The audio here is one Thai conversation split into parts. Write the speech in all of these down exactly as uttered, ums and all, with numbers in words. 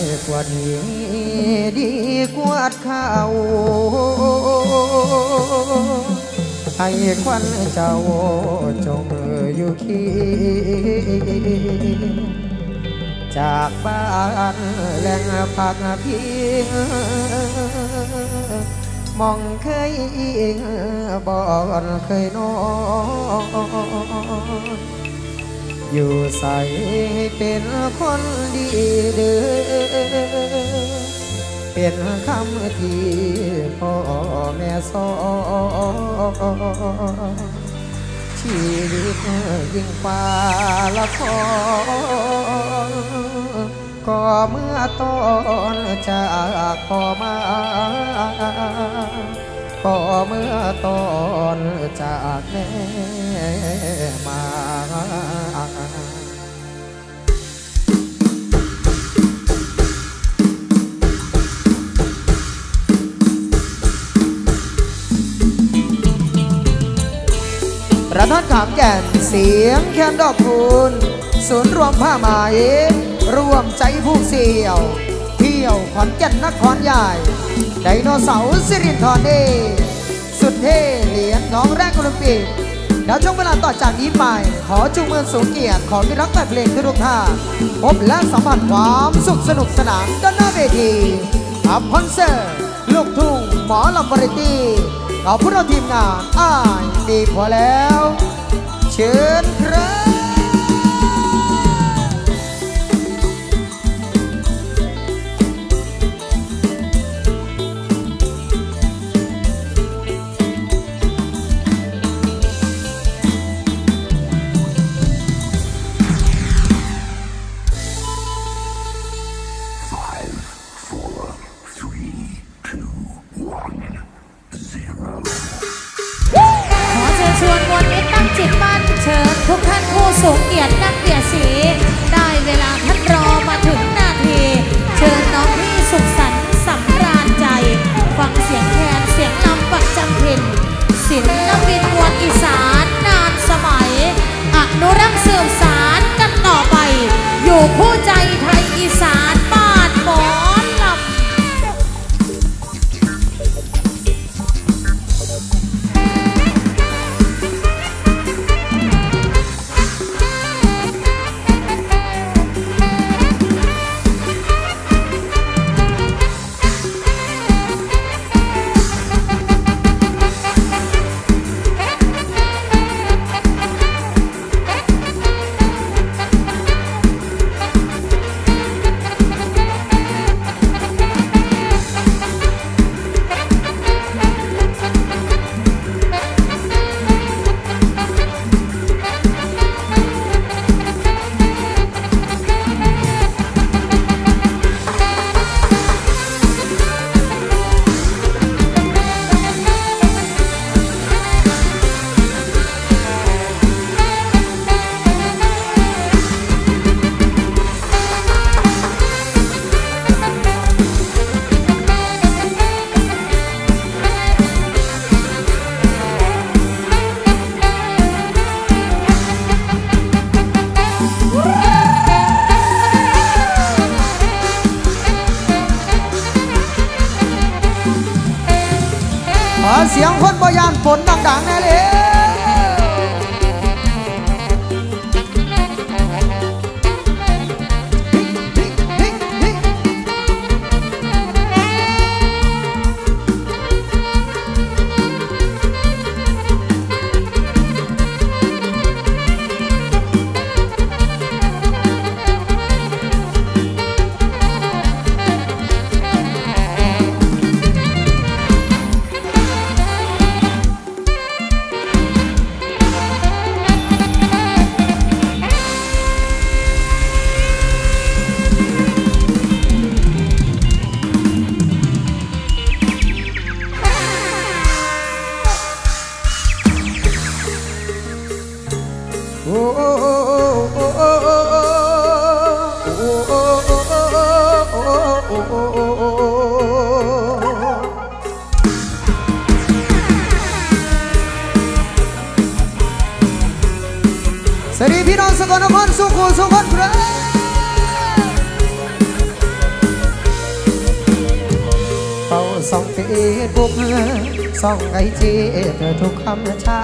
กว่านี้ดีกว่าเขาให้ควันเจ้าจงอยู่เคียงจากบ้านแหล่งพักพิงมองเคยอิงบ่อนเคยนอนอยู่ใส่เป็นคนดีเด้อเป็นคำที่พ่อแม่สอนชีวิตยิ่งฟ้าละครก็เมื่อตอนจากพ่อมาก็เมื่อตอนจากแม่มาประทัดขามแก่นเสียงแคนดอกคูณศูนย์รวมผ้าไหมรวมใจผู้เสี่ยวเที่ยวขอนแก่นนครใหญ่ไดโนเสาร์สิรินธรเดสุดเท่เหรียญทองแรกโอลิมปิกแล้วช่วงเวลาต่อจากนี้ไปขอจูงมือสูงเกียรติของมิตรรักแต่เพลงทุกท่านพบและสัมผัสความสุขสนุกสนานด้านหน้าเวทีกับคอนเสิร์ตลูกทุ่งหมอลำวาไรตี้กับผู้ร่วมทีมงานอ้ายดีพอแล้วเชิญครับทุกท่านผู้สูงเกียรตินักเกียรติศรีได้เวลาท่านรอมาถึงนาทีเชิญน้องพี่สุขสันต์สำราญใจฟังเสียงแคนเสียงนำประจำถิ่นศิลปินมวลอีสานนานสมัยอนุรักษ์สืบสานกันต่อไปอยู่คู่ใจไทยอีสานบ้านหมอลำเสียงคนบอยานฝนดังๆแน่เลย สวัสดีพี่น้องสกลนครสุขุมสุขนครับบุกส่องไอจีเธอทุกคำเช้า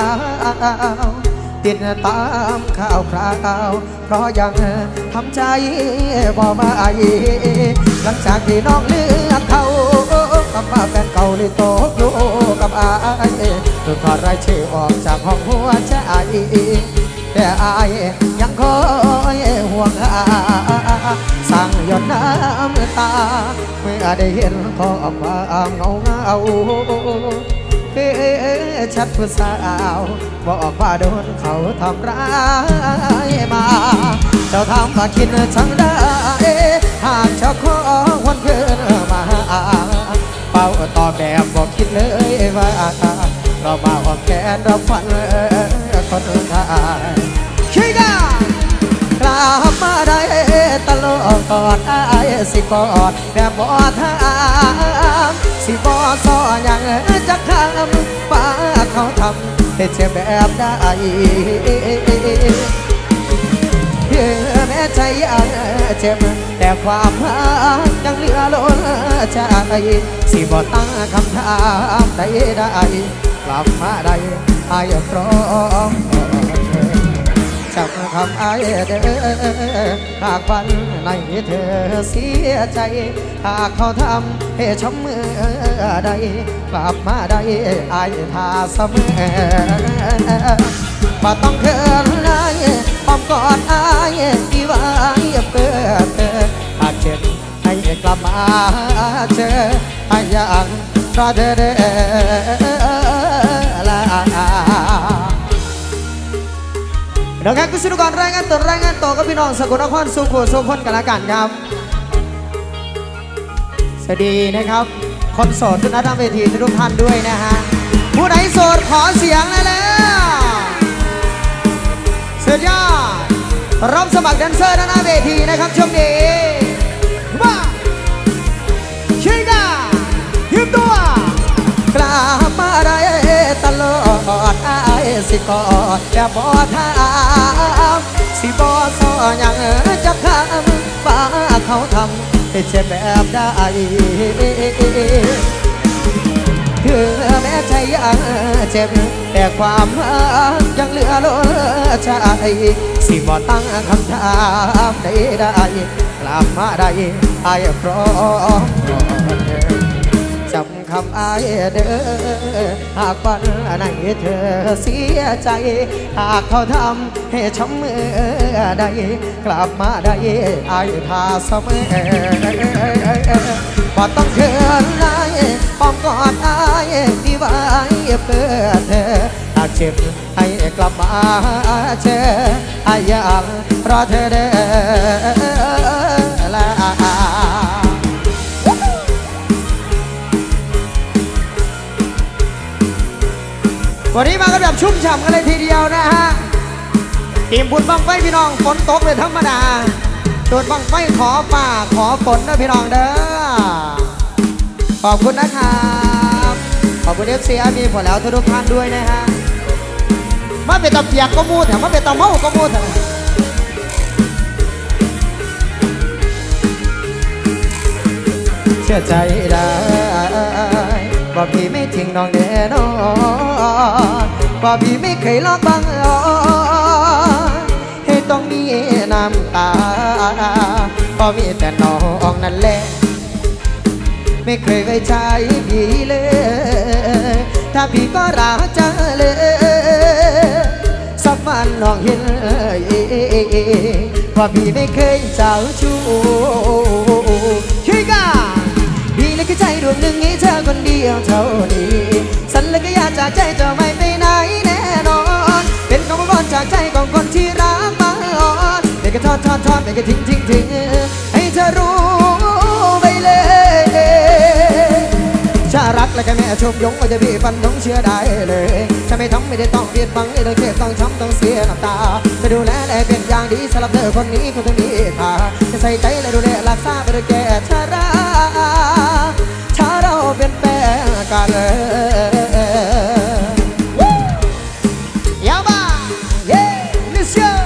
ติดตามข่าวคราวเพราะยังทำใจบ่มาหลังจากที่น้องเลือกเขากับมาแฟนเก่าเลยโตอยู่กับอายถูกถอดรายชื่อออกจากห้องหัวใจแต่อายยังคอยห่วงอาสั่งหยดน้ำตาเมื่อได้เห็นข้อความเงาเงาเอ๊ะชัดผู้สาวบอกว่าโดนเขาทำร้ายมาเจ้าทำมาคิดช่างได้หากเจ้าขอวันคืนมาเป่าต่อแบบบอกคิดเลยว่าเรามาออกแขนเราฝันคนไทยชิกากลับมาได้ตลอดกอดอายสิกอดแบบบ่ทามสิบ่ซอยังจะคำป้าเขาทำให้เจ็บแบบได้แม้ใจยังเจ็บแต่ความรักยังเหลือล้นใจสิบ่ตั้งคำถามใดได้กลับมาได้อายพร้อมจับคำอายเด้อหากวันในเธอเสียใจหากเขาทำให้ช้ำมือใดกลับมาได้อายทาเสมอมาต้องเคินเลยอ้อมกอดอายที่ไว้เพื่อเธอหากเจ็บให้กลับมาเจอให้ยังรอเธอเด้อลาเดี๋ยวครับกุศลกรรายงานตัวรายงานตัวกับพี่น้องสกลนครสุขุมสุขคนกันละกันครับสวัสดีนะครับคนโสดทุกท่านทางเวทีทุกท่านด้วยนะฮะผู้ใดโสดขอเสียงเลยแล้วสุดยอดรับสมัครแดนเซอร์หน้าเวทีนะครับช่วงนี้มาชิกายิ้มตัวกลับมาได้ตลอดอายสิกอดแต่บ่ทามสิบ่ซอยังจะคำป้าเขาทำให้เจ็บแบบได้คือแม้ใจยังเจ็บแต่ความรักยังเหลือล้นใจสิบ่ตั้งคำถามใดได้กลับมาได้อายพร้อมจำคำอายเด้อหากวันไหนเธอเสียใจหากเขาทำให้ช้ำมือใดกลับมาได้อายทาเสมอบ่ต้องเขินเลยอ้อมกอดอายที่ไว้เพื่อเธอหากเจ็บให้กลับมาเจออายยังรอเธอเด้อลาวันนี้มากันแบบชุ่มฉ่ำกันเลยทีเดียวนะฮะทีมบุญบังไฟพี่น้องฝนตกเลยธรรมดาส่วนบังไฟขอป่าขอฝนนะพี่น้องเด้อขอบคุณนะครับขอบคุณเอฟซีอาร์มีผลแล้วทุกท่านด้วยนะฮะมาเป็นตะเปียกก็มูดแถมมาเป็นตะเมาก็มูดแถมเชื่อใจได้ว่าพี่ไม่ทิ้งน้องแน่นอนว่าพี่ไม่เคยลอกบังอ่อนให้ต้องมีน้ำตาเพราะมีแต่น้องนั่นแหละไม่เคยไว้ใจพี่เลยถ้าพี่ก็รักเธอเลยสักวันน้องเห็นว่าพี่ไม่เคยเจ้าชู้ช่วยกันพี่เลยคือใจดวงหนึ่งให้เธอคนเดียวเท่านี้สันเลยก็อยากจากใจจะไม่ไปไหนแน่นอนเป็นคำว่าจากใจของคนที่รักมาอ่อนไม่ก็ทอดทอดทอดไม่ก็ทิ้งทิ้งทิ้งให้เธอรู้ไปเลยถ้ารักและก็แม่ชมยงว่าจะพี่ฟันต้องเชื่อได้เลยถ้าไม่ทำไม่ได้ต้องเปลี่ยนฟังไม่ต้องเจ็บต้องช้ำต้องเสียน้ำตาจะดูแลได้เป็นอย่างดีสำหรับเธอคนนี้คนนี้ค่ะจะใส่ใจและดูแลรักษาไปด้วยแก่ชาราถ้าเราเป็นแฟนกันยาวมาเย้มิสเชล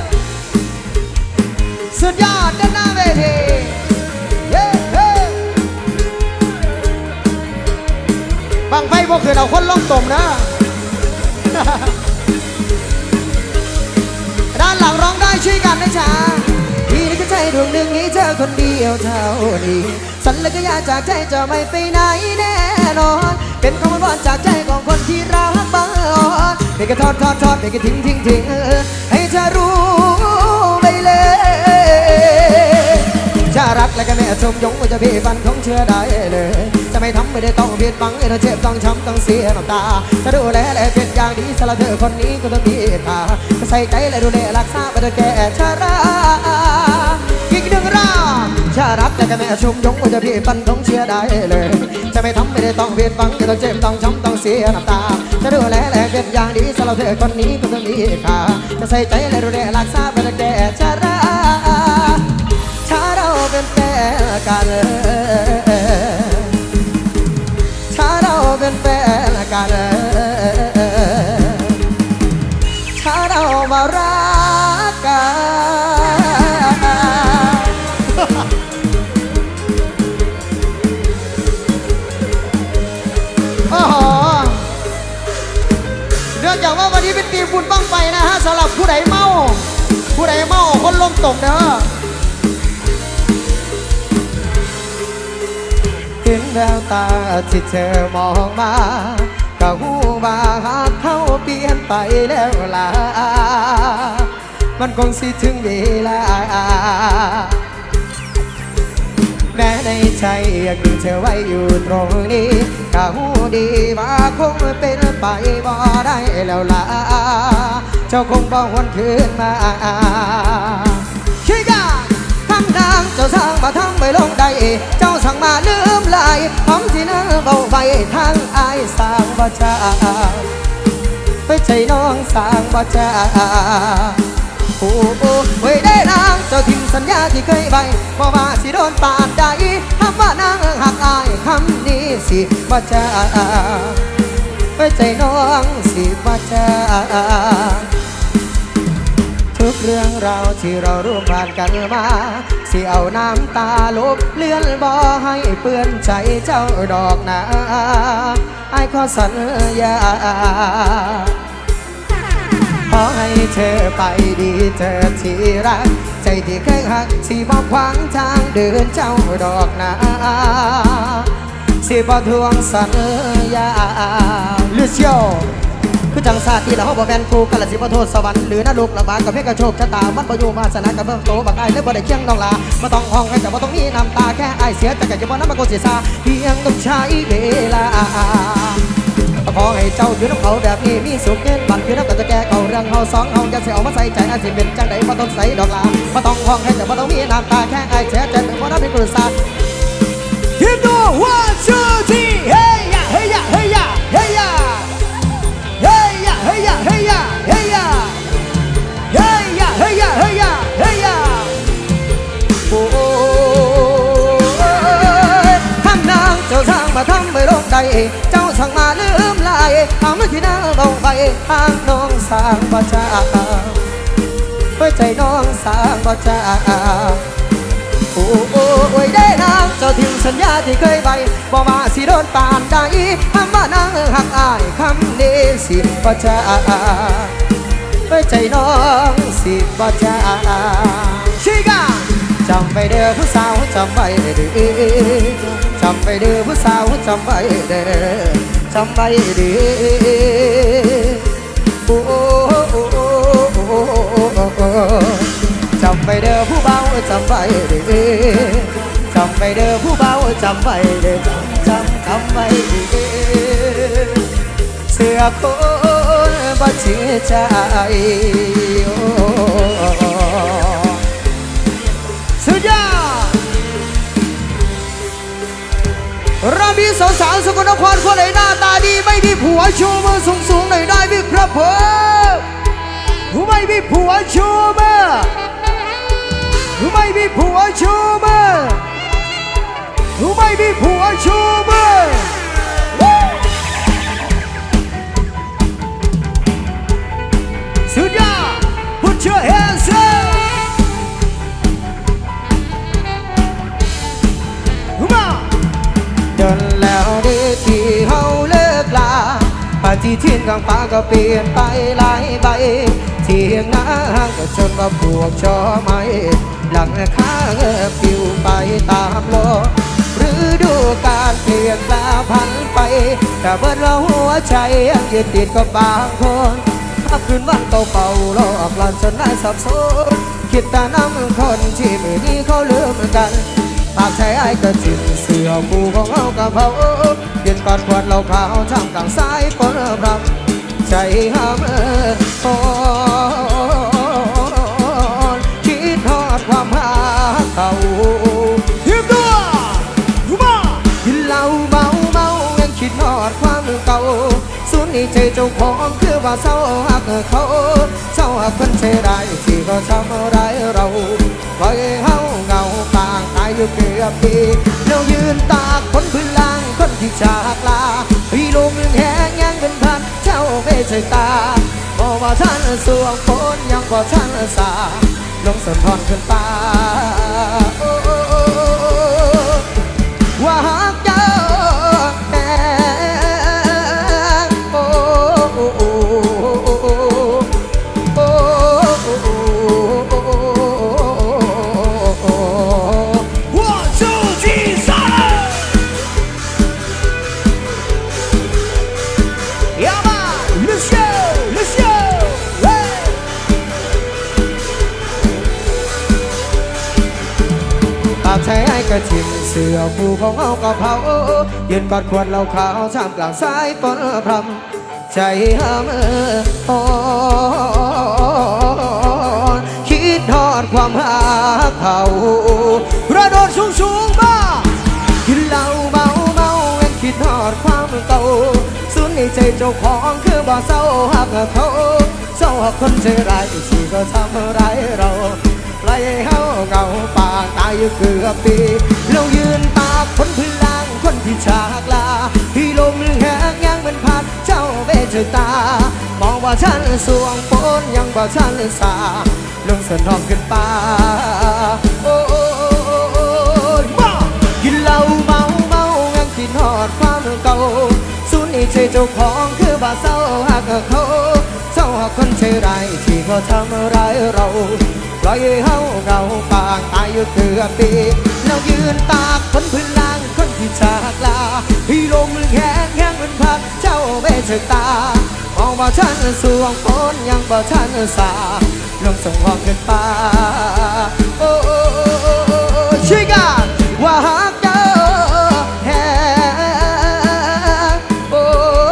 สุดยอดด้านหน้าเวทีเย้ลงตมนะ ด้านหลังร้องได้ช่วยกันนะจ๊ะพี่นี่ก็ใจดวงหนึ่งนี้เธอคนเดียวเท่านี้สัญญาก็อยากจากใจจะไม่ไปไหนแน่นอนเป็นคำว่าจากใจของคนที่รักบ้านเด็กก็ทอดทอดทอดเด็กก็ทิ้งทิ้งทิ้งให้เธอรู้ไปเลยจะรักและก็แม่ชมยงว่าจะพี่ฟันของเชื่อได้เลยจะไม่ทำไม่ได้ต้องเบียดบังให้เธอเจ็บต้องช้ำต้องเสียน้ำตาจะดูแลและเป็นอย่างดีสำหรับเธอคนนี้ก็ต้องมีค่าจะใส่ใจและดูแลรักษาไปเธอแก่ชาราอีกหนึ่งร่างจะรักและก็แม่ชมยงว่าจะพี่ฟันของเชื่อได้เลยจะไม่ทำไม่ได้ต้องเบียดบังให้เธอเจ็บต้องช้ำต้องเสียน้ำตาจะดูแลและเป็นอย่างดีสำหรับเธอคนนี้ก็ต้องมีค่าจะใส่ใจและดูแลรักษาไปเธอแก่ชาราถ้าเราเป็นแฟนกันถ้าเราเป็นแฟนกันถ้าเรามารักกันโอ้โหเนื่องจากว่าวันนี้เป็นทีมบุญบั้งไฟนะฮะสำหรับผู้ใดเมาผู้ใดเมาคนลมตกเด้อเห็นแววตาที่เธอมองมาก็หูว่าหากเขาเปลี่ยนไปแล้วล่ะมันคงสิถึงเวลาแม้ในใจยังมีเธอไว้อยู่ตรงนี้ก็หูดีว่าคงเป็นไปบ่ได้แล้วล่ะเจ้าคงบ่วนคืนมาช่วยกันทำนางเจ้าสร้างมาทำไปลงใดเจ้าสั่งมาลืมลายพร้อมที่นั่งเบาใบทางอายสร้างบ่จ้าไปใจน้องสร้างบ่จ้าโอ้โอ้ไว้ได้นางเจ้าทิมสัญญาที่เคยใบบอกว่าสิโดนปาดใดคำว่านางหักอายคำนี้สิบ่จ้าไปใจน้องสิบ่จ้าทุกเรื่องราวที่เราร่วมผ่านกันมาสิเอาน้ำตาลบเลือนบ่ให้เปื้อนใจเจ้าดอกนาไอ้ขอสัญญาขอให้เธอไปดีเธอที่รักใจที่เคยหักสิบ่ขวางทางเดินเจ้าดอกนาสิบ่ทวงสัญญาลูเซียวคือจังซาที่เราบ่แม่นคู่กันละสิบ่โทษสวรรค์หรือนรกละบาดกับเพชรกระโชกชะตามันบ่อยู่มาสนะกับเบิ่งโตบักอ้ายเลยบ่ได้เคียงน้องลาบ่ต้องห้องให้แต่บ่ต้องมีน้ำตาแค่อ้ายเสียใจก็จะบ่นำมาโกสิซาเพียงต้องใช้เวลาขอให้เจ้าอยู่น้ำเขาแบบนี้มีสุขเงินบันคือน้ำกันจะแก้เขาเรื่องเฮาสองเฮาจะสิเอามาใส่ใจอ้ายสิเป็นจังใดบ่ต้องใส่ดอกลาบ่ต้องห้องให้แต่บ่ต้องมีน้ำตาแค่อ้ายเสียใจบ่นำเป็นกุศลทีมตัว one two three เฮ้ยเฮ้ยเฮ้ยเฮ้ยเฮ้ยเฮ้ยเฮ้ยเฮ้ยเฮ้ยเฮ้ยเฮ้ยเฮ้ยโอ้ทำนางเจ้าสร้างมาทำไม่ลงใดเจ้าสั่งมาลืมลายทำที่น้าเบาไปทางน้องสร้างบ่จ้าเพื่อใจน้องสร้างบ่จ้าโอ้โอ้โอ้ยได้นางเจ้าทิ้งสัญญาที่เคยไปบอกว่าสิโดนปานใดคำว่านางหักอายคำนี้สิบ่จ้าไว้ใจน้องสิบ่จ้าชิกาจำไปเด้อผู้สาวจำไปเด้อจำไปเด้อผู้สาวจำไปเด้อจำไปเด้อโอ้โอ้โอ้จำไปเด้อผู้เบาจำไปเด้อจำไปเด้อผู้เบาจำไปเด้อจำจำไปเด้อเสือโคนบ่เชื่อใจสุดยอดเรามีสาวๆสกลนครคนไหนหน้าตาดีไม่มีผัวชูมือสูงๆหน่อยได้ไหมครับผมไม่มีผัวชูมือไม่มีผัวชูมือไม่มีผัวชูมือสุดยอด Put your hands up มาเดินแล้วดีที่เฮาเลิกลาปฏิทินกลางฟ้าก็เปลี่ยนไปหลายใบเที่ยงนาก็จนมาปวกชอไม้หลังข้าปิวไปตามโลกฤดูกาลเปลี่ยนแปลพันไปแต่เบิดเราหัวใจยังยึดติดกับบางคนถ้าคืนวันเก่าๆหลอกหลอนจนได้สับสนคิดแต่น้ำคนที่ไม่ดีเขาลืมกันปากใช้ไอ้ก็จิ้มเสือผูของเขากับเขายืนกอดขวดเหล้าขาวทำกลางสายฝนพรำใจห้ามโอนคิดทอดความหาเขาเทียบตัวมากินเหล้าเมาเมายังคิดทอดความเก่าสุดนี้ใจเจ้าของคือว่าเศร้าหักเขาเศร้าหักคนเช่ได้ที่ก็ทำร้ายเราปล่อยเฮาเงาปางตายอยู่เกือบปีเรายืนตากคนพื้นล่างคนที่จากลาพี่ลมแห้งยังเป็นพันเจ้าไม่ใช่ตาบอกว่าท่านสวงฝนยังบอกท่านสาลงสะท้อนขึ้นตาว่าหากเจ้าแห้งโอ้โอ้โอ้โอ้ใช้ไอ้กระชิมเสือผูของเอากระเพรายืนกอดขวดเหล้าขาวท่ามกลางสายฝนพรำใจห้ามโอนคิดทอดความหาเขากระโดดสูงสูงมากินเหล้าเมาเมาเอ็นคิดทอดความเก่าสุดในใจเจ้าของคือบ่เศร้าหักเขาเศร้าหักคนใจร้ายที่ก็ทำร้ายเราไล่เฮาเงาปากตายอยู่เกือบปีเรายืนตากคนพื้นล่างคนที่จากลาพี่ลมแห้งยังเป็นพัดเจ้าเบเจตามองว่าฉันสวงฝนยังว่าฉันสาลงสนองขึ้นป่าโอ้มากินเหล้าเมาเมายังกินหอดความเก่าสุดนี้ใจเจ้าของคือบ่เศร้าหักเขาเศร้าหักคนใจร้ายที่เขาทำร้ายเราปล่อยเฮาเงาปางตายอยู่เกือบปีเรายืนตากคนพื้นล่างคนที่จากลาพี่ลมแห้งแห้งเป็นพัดเจ้าเบเจตามองว่าฉันสวงฝนยังบ่ฉันสาลงส่งหอกขึ้นป่าโอ้ชิกาว่าหากเจ้าแห้งโอ้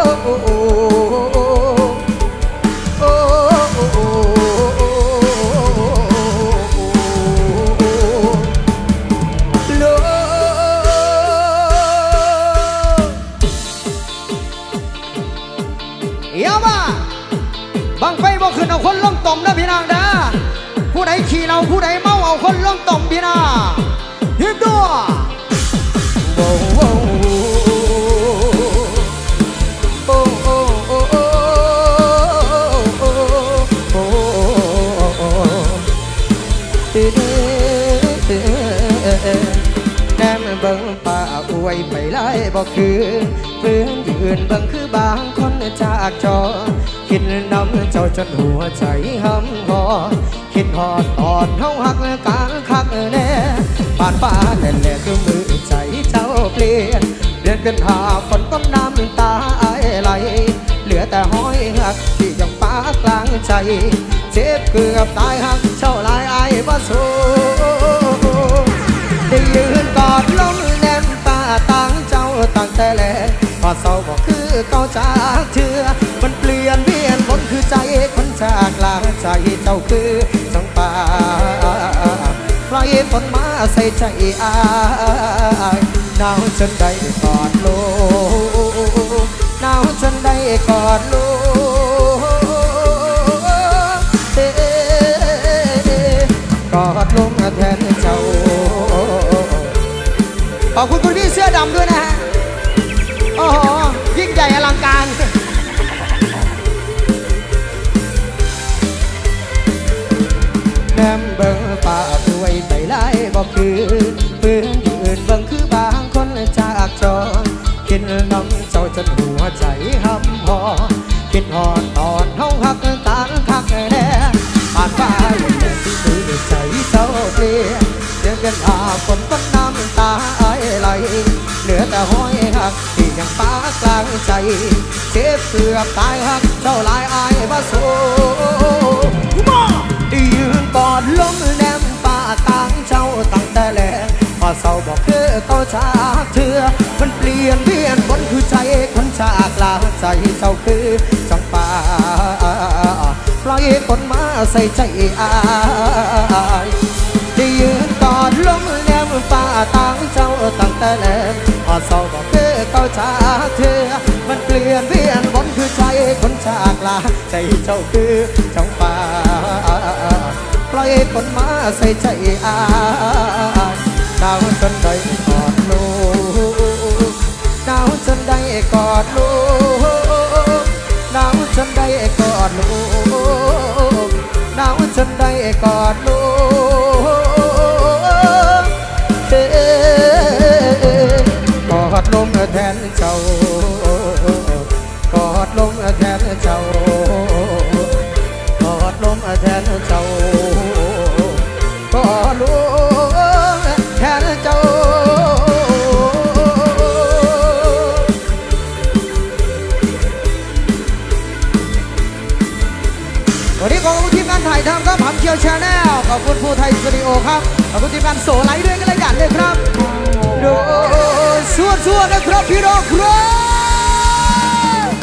บังไฟบ่ขึ้นเอาคนลงต่อมนะพี่นางนะผู้ใดขี่เราผู้ใดเมาเอาคนลงต่อมพี่นายืมตัวโอ้โอ้โอ้โอ้โอ้โอ้โอ้แนมเบิ่งป่าอวยไปไล่บ่คือเพื่อนยืนเบิ่งคือบางคนจากจอคิดน้ำเจ้าจนหัวใจห้ำหอคิดหอดตอนเฮาหักกลางคักแน่ผ่านฟ้าแน่แน่คือมือใจเจ้าเปลี่ยนเปลี่ยนเป็นหาฝนต้นน้ำตาไหลเหลือแต่ห้อยหักที่ยังฟ้ากลางใจเจ็บเกือบตายหักเจ้าลายไอ้บ่สู้ได้ยืนกอดลมแน่นตาตั้งเจ้าตั้งแต่แลพอเศร้าก็คือเก่าจากเชื่อมันเปลี่ยนเปลี่ยนคนคือใจคนจากลาใจเจ้าคือจังป่าปล่อยฝนมาใส่ใจอายหนาวจนได้กอดโลหนาวจนได้กอดโลกอดลงแทนเจ้าขอบคุณคุณพี่เสื้อดำด้วยนะฮะโอ้โหยิ่งใหญ่อลังการแนมเบิ่งป่าด้วยไปไล่บอกคือปืนยืนเบิ่งคือบางคนจากจอกินน้ำเจ้าจนหัวใจห้ำพอคิดหอดตอนเฮาหักกันคักแน่ผ่านฟ้าอย่างนี้คือใจเศร้าเปลี่ยนเสียงกันอาฝนต้นน้ำตาไหลเหลือแต่ห้อยหักที่ยังฟ้ากลางใจเจ็บเกือบตายหักเจ้าลายอายมาโซ่ยืนกอดลมแนมป่าต่างเจ้าตั้งแต่แรกพอเศร้าบอกเธอเขาจากเธอมันเปลี่ยนเปลี่ยนบนคือใจคนจากลาใจเจ้าคือจังป่าปล่อยคนมาใส่ใจอายที่ยืนกอดลมแนมป่าต่างเจ้าตั้งแต่แรกพอเศร้าบอกเธอเขาจากเธอมันเปลี่ยนเปลี่ยนบนคือใจคนจากลาใจเจ้าคือจังป่าปล่อยคนมาใส่ใจอายดาวจนได้กอดลูกดาวจนได้กอดลูกดาวจนได้กอดลูกดาวจนได้กอดลูกเอ๊ะกอดลมแทนเจ้ากอดลมแทนเจ้ากอดลมแทนเจ้ากอดลมแทนเจ้าวันนี้ขอบคุณทีมงานถ่ายทำครับผำเคียวชาแนลขอบคุณภูไทยสตูดิโอครับขอบคุณทีมงานโสไลท์ด้วยกันเลยกันเลยครับโดยส่วนส่วนนะครับพี่น้องครับ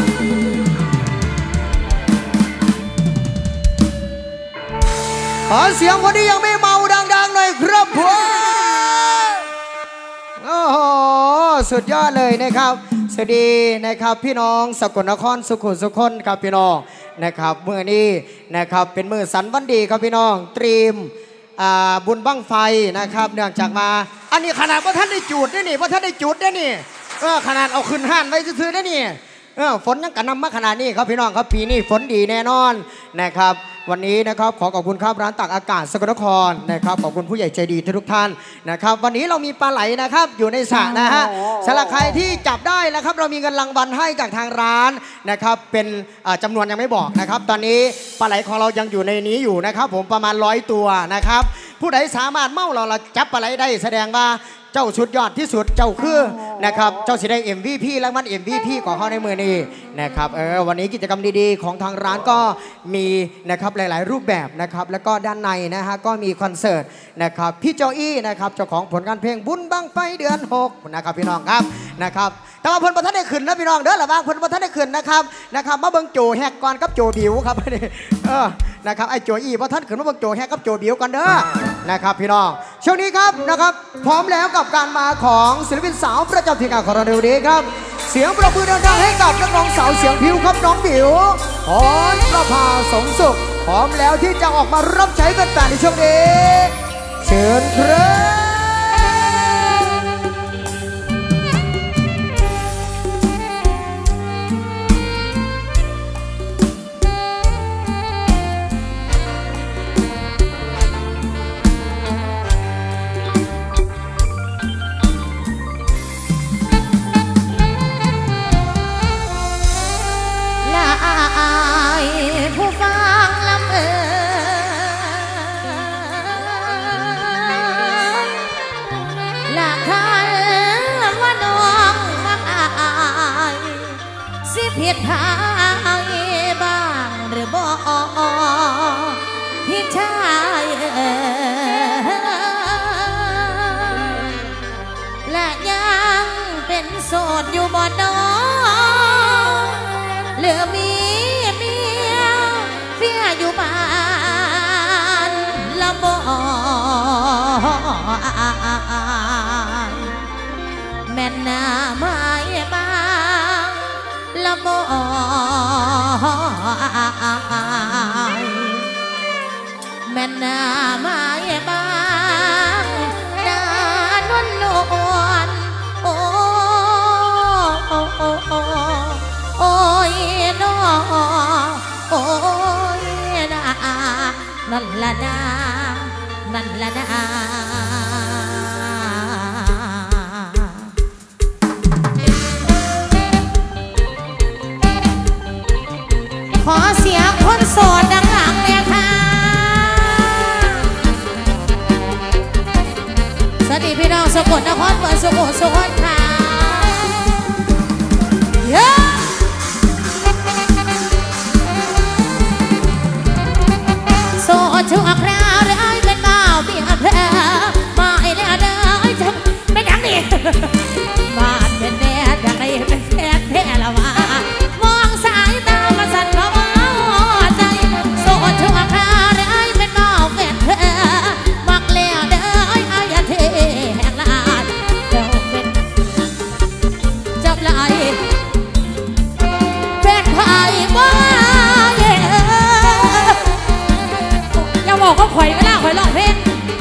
ขอเสียงคนที่ยังไม่เมาดังๆหน่อยครับผมโอ้โหสุดยอดเลยนะครับสวัสดีนะครับพี่น้องสกลนครสุขุมสุขคนครับพี่น้องนะครับเมื่อนี้นะครับเป็นมือสันวันดีครับพี่น้องตรีมบุญบั้งไฟนะครับเนื่องจากมาอันนี้ขนาดว่าท่านได้จุดได้นี่ว่าท่านได้จุดได้นี่เออขนาดเอาขึ้นห้านไว้ซื้อได้นี่เออฝนยังกระนำมาขนาดนี้ครับพี่น้องครับปีนี้ฝนดีแน่นอนนะครับวันนี้นะครับขอขอบคุณครับร้านตักอากาศสกลนครนะครับขอบคุณผู้ใหญ่ใจดีทุกท่านนะครับวันนี้เรามีปลาไหลนะครับอยู่ในสระนะฮะสำหรับใครที่จับได้นะครับเรามีเงินรางวัลให้จากทางร้านนะครับเป็นจำนวนยังไม่บอกนะครับตอนนี้ปลาไหลของเรายังอยู่ในนี้อยู่นะครับผมประมาณร้อยตัวนะครับผู้ใดสามารถเมาเราเราจับปลาไหลได้แสดงว่าเจ้าชุดยอดที่สุดเจ้าคือนะครับเจ้าสิได้ เอ็ม วี พี รางวัล เอ็ม วี พี ของเขาในมือนี้นะครับเออวันนี้กิจกรรมดีๆของทางร้านก็มีนะครับหลายๆรูปแบบนะครับแล้วก็ด้านในนะฮะก็มีคอนเสิร์ตนะครับพี่โจอี้นะครับเจ้าของผลงานเพลงบุญบั้งไฟเดือนหกนะครับพี่น้องครับนะครับแต่ว่าเพิ่นประทัดได้ขึ้นนะพี่น้องเด้อหรือว่าเพิ่นประทัดได้ขึ้นนะครับนะครับมาเบิ่งโจแฮกก่อนกับโจบิวครับเออนะครับไอ้โจอี้ประทัดขึ้นมาเบิ่งโจแฮกกับโจบิวกันเด้อนะครับพี่น้องช่วงนี้ครับนะครับพร้อมแล้วกับการมาของศิลปินสาวประจำทีมงานของเราในวันนี้ครับเสียงประมือดังๆให้กับนักร้องสาวเสียงผิวครับน้องบิวพรประภาสมสุขพร้อมแล้วที่จะออกมารับใช้แฟนๆในช่วงนี้เชิญครับผู้ฟังลำเอ่ยหลักคันว่าน้องมักอายสิผิดทางบ้างหรือบ่พี่ชายและยังเป็นโสดอยู่บ่น้องเหลือมีอยู่บ้านละบ่แม่นหน้าไม้บางละบ่แม่นหน้าไม้บางหน้านวลนวลโอ้โอ้ยน้อโอ้ยนะนั่นละนะนั่นละนะขอเสียงคนโสดดังๆเลยค่ะสวัสดีพี่น้องสกลนครเปิดสกลสกลค่ะเยอะโสดชั่วคราวเลยเป็นบ่าวเมียแพ้มาไอ้เนี่ยเด้อไอ้จังไม่ดังดิบ้านเป็นแม่ดังไอ้เป็นแฟนแพ้ละว่ามองสายตามาสั่นก็ว่าใจโสดชั่วคราวเลยเป็นบ่าวแฟนแพ้มักแล้วเด้อไอ้ไอ้ยาเทแห่งลาดเจ้าเป็นจับไหลเป็นไผ่บ้าเย่อย่าบอกก็ข่อยเวลาข่อยร้องเพลง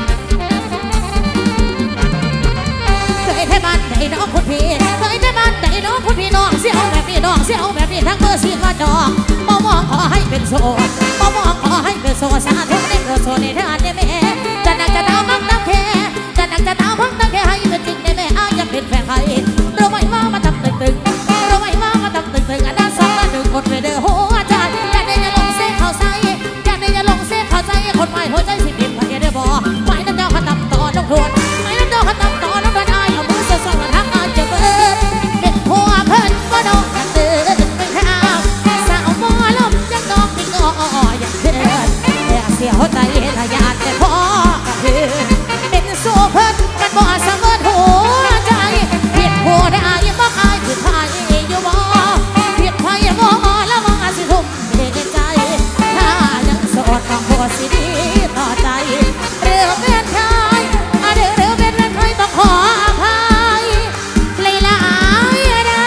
เคยได้บ้านไหนน้องคุณพี่เคยได้บ้านไหนน้องคุณพี่น้องเสียวแบบนี้น้องเสียวแบบนี้ทั้งเบอร์สีมาดอกมองมองขอให้เป็นโซมองมองขอให้เป็นโซสาธุในเบอร์โซในท่านได้แม่จะนักจะดาวมักนักแค่จะนักจะดาวมักนักแค่ให้เป็นจริงได้แม่อาจจะเป็นแฟนใครรู้ไหมว่ามาทำตึงตึงรู้ไหมว่ามาทำตึงตึงอันนั้นสองอันหนึ่งคนไปเด้อหัวใจอยากได้จะลงเส้นเขาใส่อยากได้จะลงเส้นเขาใส่คนใหม่หัวใจสิบเอ็ดพันเดียวบ่ไม่นั่นเจ้าขันตำต่อน้องทวนไม่นั่นเจ้าขันตำต่อน้องทวนไอ้เอามือสดๆมาทักอาจจะเบิดเด็กหัวเพิ่นว่าน้องกันเตือนไม่ข้าวสาวหมอลมยังน้องไม่งออยากเดินอยากเสียหัวใจถ้าอยากแต่พอกระเทือนเป็นสู้เพิ่นมันบ่เสมอหัวใจเพียงหัวได้ยังบ่อายคือไทยอยู่บ่เพียงไทยบ่แล้วว่าสิทุ่มเทใจถ้ายังโสดต้องหัวสิดีต่อใจเรื่องเป็นใครเรื่องเรื่องเป็นใครต้องขออภัยเลยหลายนะ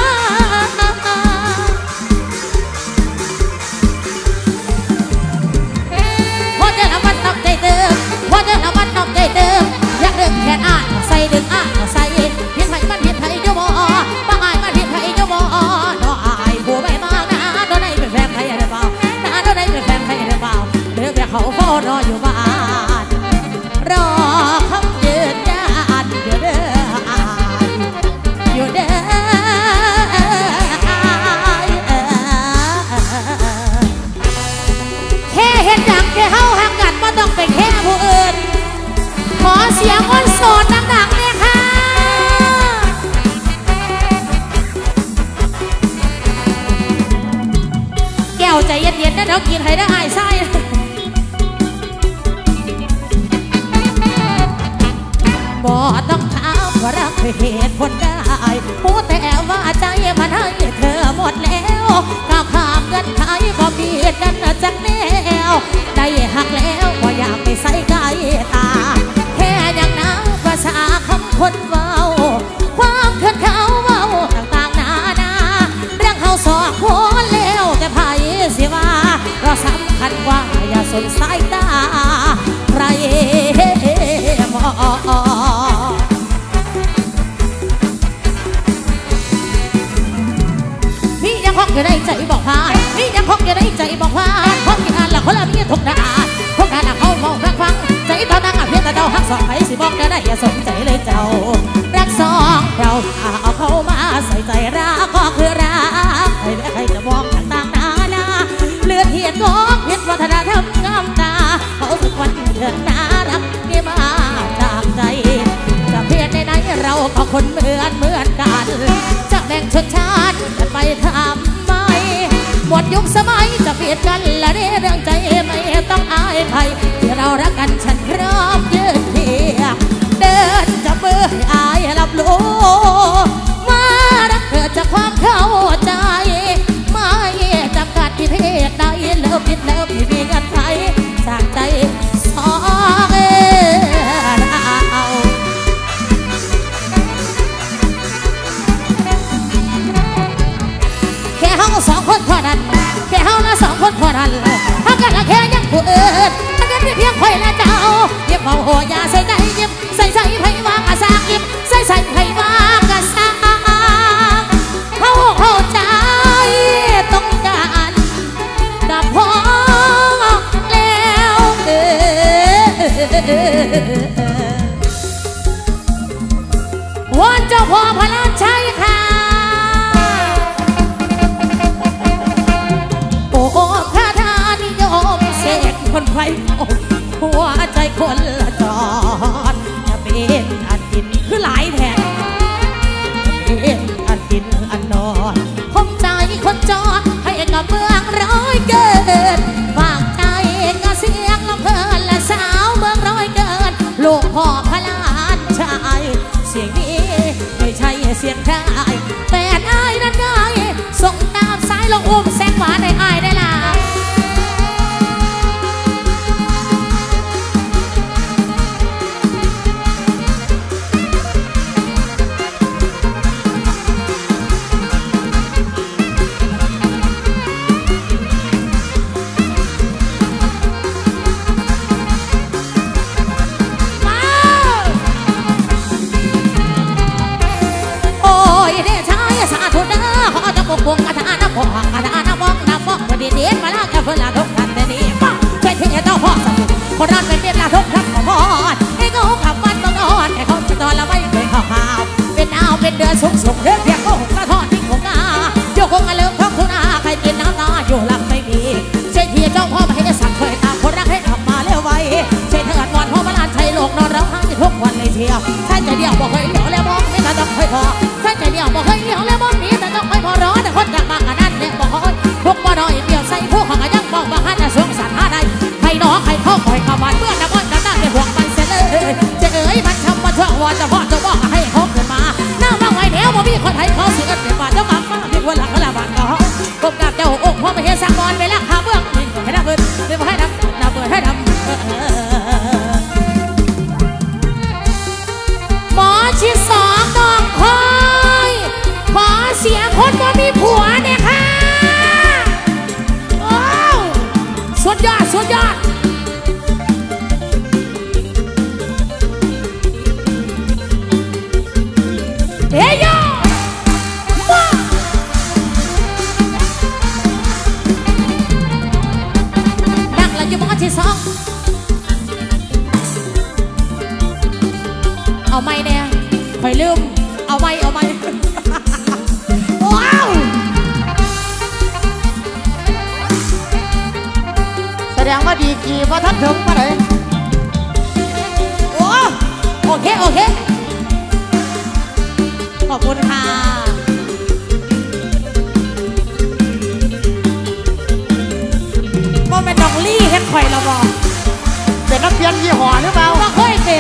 พอเจอแล้วมันต้องใจเติมพอเจอแล้วมันต้องใจเติมอยากดึงแขนอ่านใส่ดึงอ่านใส่เพียงไทยมันเพียงไทยอยู่บ่บางอายมันเพียงไทยอยู่บ่น้ออายผัวไม่มากนะโดนได้เป็นแฟนไทยหรือเปล่านะโดนได้เป็นแฟนไทยหรือเปล่าเรื่องแบบเขาเฝ้ารออยู่บ้านรอคำยืนยันอยู่เด้ออยู่เด้อแค่เห็นดังแค่เฮาห่างกันไม่ต้องไปแค่ผู้อื่นขอเสียงคนโสดดังๆเลยค่ะแก้วใจเย็นๆนะเดี๋ยวกินให้ได้อายไส้บ่ต้องถามว่ารักเหตุผลได้พูดแต่ว่าใจมันให้เธอหมดแล้วก้าวข้ามเงินไขก็ผิดนั่นจักแนวได้หักแล้วก็อยากไปใส่ใกล้ตาแค่อย่างนั้นภาษาคำคนเว้าความเขินเขาเว้าต่างๆนานาเรื่องเขาสอกหัวแล้วแต่ไผ่สิว่าก็สำคัญกว่าอย่าสนสายตาใครมองพี่ยังคงอยู่ในใจบอกพานพี่ยังคงอยู่ในใจบอกพานเพราะที่อ่านละคนละมีทุกด้านทุกด้านละเขามองฟังฟังใจตอนนั่งอ่ะเพียงแต่เดาหักสองไปสิบอกได้ได้อย่าสนใจเลยเจ้ารักสองเราเอาเข้ามาใส่ใจรักก็คือรักใครแม้ใครจะมองต่างๆนานาเลือดเทียนงอกเพียนวัฒนธรรมงามตาเขาสักวันเดินน่ารักที่มาจากใจจะเพียนในไหนเราก็คนเหมือนเหมือนกันจะแบ่งชนชาติกันไปทำไมหมดยุคสมัยจะเปลี่ยนกันและเรื่องใจไม่ต้องอายใครที่เรารักกันฉันพร้อมยืนเคียงเดินจับมือให้อายรับรู้ว่ารักเกิดจากความเข้าใจไม่จำกัดที่เพศใดเลิฟผิดเลิฟที่มีกันใครจากใจสองเราแค่เฮาสองคนเท่านั้นแค่เฮาละสองคนเท่านั้นถ้ากันละแค่ยังผู้อื่นถ้ากันที่คนละจอดจะเป็นอันกินคือหลายแทนเป็นอันกินอันนอนคมใจคนจอดให้กับเมืองร้อยเกินฝากใจกับเสียงลำเพลินและสาวเมืองร้อยเกินลูกพ่อพระลานชายเสียงนี้ไม่ใช่เสียงใครแต่อายนั้นไงส่งตามสายลงอุ้มแสงหวานในอายได้ละวงกระทาน้ำพองกระทาน้ำมองน้ำมองวันดีเดียนมาลากับเวลาทุกท่านแต่นี่ป้าช่วยเทียเจ้าพ่อสักคนรันเป็นเมียลาทุกท่านขอพรให้เขาขับวันต้องนอนให้เขาจะนอนแล้วไม่เคยข่าวข่าวเป็นดาวเป็นเดือนสุกสุกเรื่องเพียงโง่กระทอดทิ้งของงาโยกคงกระเลิกท้องคุณอาใครกินน้ำตาอยู่หลังไม่มีช่วยเทียเจ้าพ่อมาให้สั่งเคยตามคนรักให้ออกมาเร็วไวช่วยเถิดวอนพ่อมาลานชัยโลกนอนร้องไห้ทุกวันเลยเทียวใช่ใจเดียวบอกเคยเหลียวแล้วมองไม่ต้องเคยพอใช่ใจเดียวบอกเคยเหลียวแล้วมองนี้แต่ต้องไม่พอร้อนแต่คนจากบางอันนั้นเนี่ยบอกคอยพวกบ่อน้อยเดียวใส่พวกของยังบอกบางอันจะสงสารหาใดใครน้องใครเข้าคอยขมันเมื่อน้ำมันน้ำหน้าในห่วงมันเสียเลยจะเอ๋ยมันทำมาช่วงวันจะพ่อจะบอกให้เขาเกิดมาหน้าว่างไว้เดี๋ยวบ่มีคนไทยเขาเสียเกิดมาเจ้ากลับมาเพียงวันหลังก็ละบานเขากบกับเจ้าอกพ่อไม่เห็นสังวรไปแล้วขาเบื้องให้ดำเบิดไม่บอกให้ดำดำเบิดให้ดำหมอชิดสองน้องคอยขอเสียคนว่ามีผัวเนี่ยค่ะโอ้สุดยอดสุดยอดเฮ้ยโย่ว้าดังแล้วอยู่หมอชิดสองเอาไม่เนี่ยคอยลืมเอาไม่เอาไม่ว้าวแสดงว่าดีกี่ว่าทัดถึงมาไหนโอ้โอเคโอเคขอบคุณค่ะว่าเป็นดองลี่แค่คอยเราบอกเป็นนักเรียนยี่ห้อหรือเปล่าว่าเคยเป็น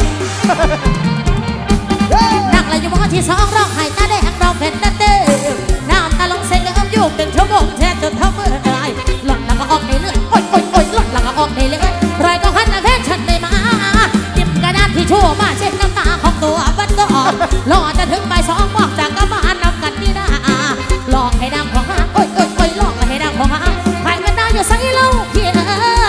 นักเลยอยู่มอที่สองร้องไห้ตาแดงร้องเป็นตาเต้น้ำตาลงเส้นเลือดยุบหนึ่งชั่วโมงแช่จนเท่าเมื่อไรหล่นแล้วก็ออกในเลือดโอ๊ยโอ๊ยโอ๊ยหล่นแล้วก็ออกในเลือดรอยก็หันแฟนฉันไม่มาจิ้มกระดานที่ชั่วมาเช็ดน้ำตาของตัวบัดก็ออกรอจะถึงใบสองบอกจากกระบาลนำกันที่หน้าหลอกให้ดังของหางโอ๊ยโอ๊ยโอ๊ยหลอกให้ดังของหางใครมันน่าอยู่ใส่เล่าเพีย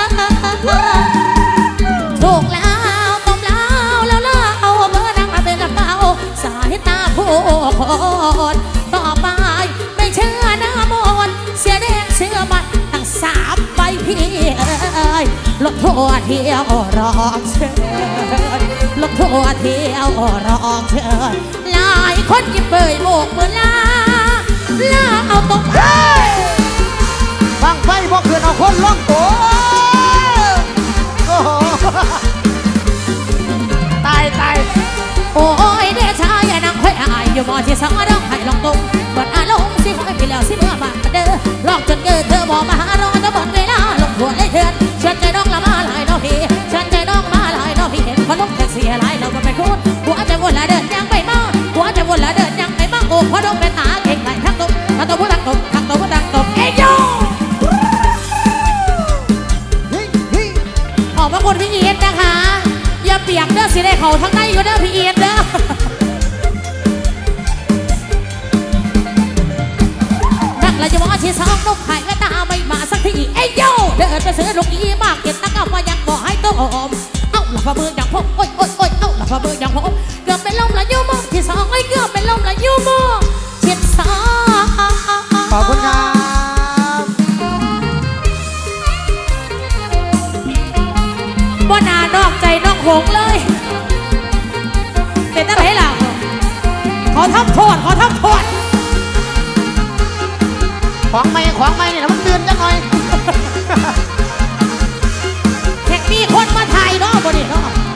ถูกแล้วต้มแล้วแล้วเล่าเบอร์ดังมาเป็นลำเบาสายตาผู้คนต่อไปไม่เชื่อหน้ามนเสียแดงเชื่อมันตั้งสามใบพี่เอ้ยลดทั่วเที่ยวรองเชิญลดทั่วเที่ยวรองเชิญหลายคนกินเบยโบกมือลาลาเอาตกบังไฟบอกเพื่อนเอาคนล่องตัวโอ้โหตายตายโอ้ยเดชาอย่านั่งค่อยอายอยู่มอที่สองร้องไห้ลองตุ้มบนอารมณ์สิคอยไปแล้วสิเมื่อบ้านเด้อลองจนเกิดเธอบอกมาหารอจะบนเวลาลงหัวเลยเถื่อนฉันใจน้องละมาหลายน้องพี่ฉันใจน้องมาหลายน้องพี่เห็นพอลงแท็กซี่หลายเราก็ไปคูดหัวจะวนละเดินยังไม่มาหัวจะวนละเดินยังไม่มาโอ้พอลงเป็นตาเก่งไหลทั้งตุ้มทั้งตุ้มทั้งตุ้มทั้งตุ้มทั้งตุ้มเอ้ยโย่ขอบพระคุณพี่เอียดนะคะอย่าเปียกเด้อสิได้เขาทั้งในอยู่เด้อพี่เอียดเด้อนักละจะมองชีสองนกไข่และตาไม่มาสักทีเอ้ยโย่เดินไปซื้อลูกอีมากเก็บตั้งเอามายังบอกให้ต้มเอาหลับฝ่ามืออย่างพกโอ๊ยโอ๊ยโอ๊ยเอาหลับฝ่ามืออย่างพกเกือบเป็นลมละยูโมชีสองไอ้เกือบเป็นลมละยูโมชีสองขอบคุณครับบ่นานอกใจน้องหงเลยเป็นอะไรล่ะขอทำโทษขอทำโทษของไม่ของไม่นี่นะมันเตือนจังหน่อยแท็กมีคนมาถ่ายเนาะบ่ดิเนาะ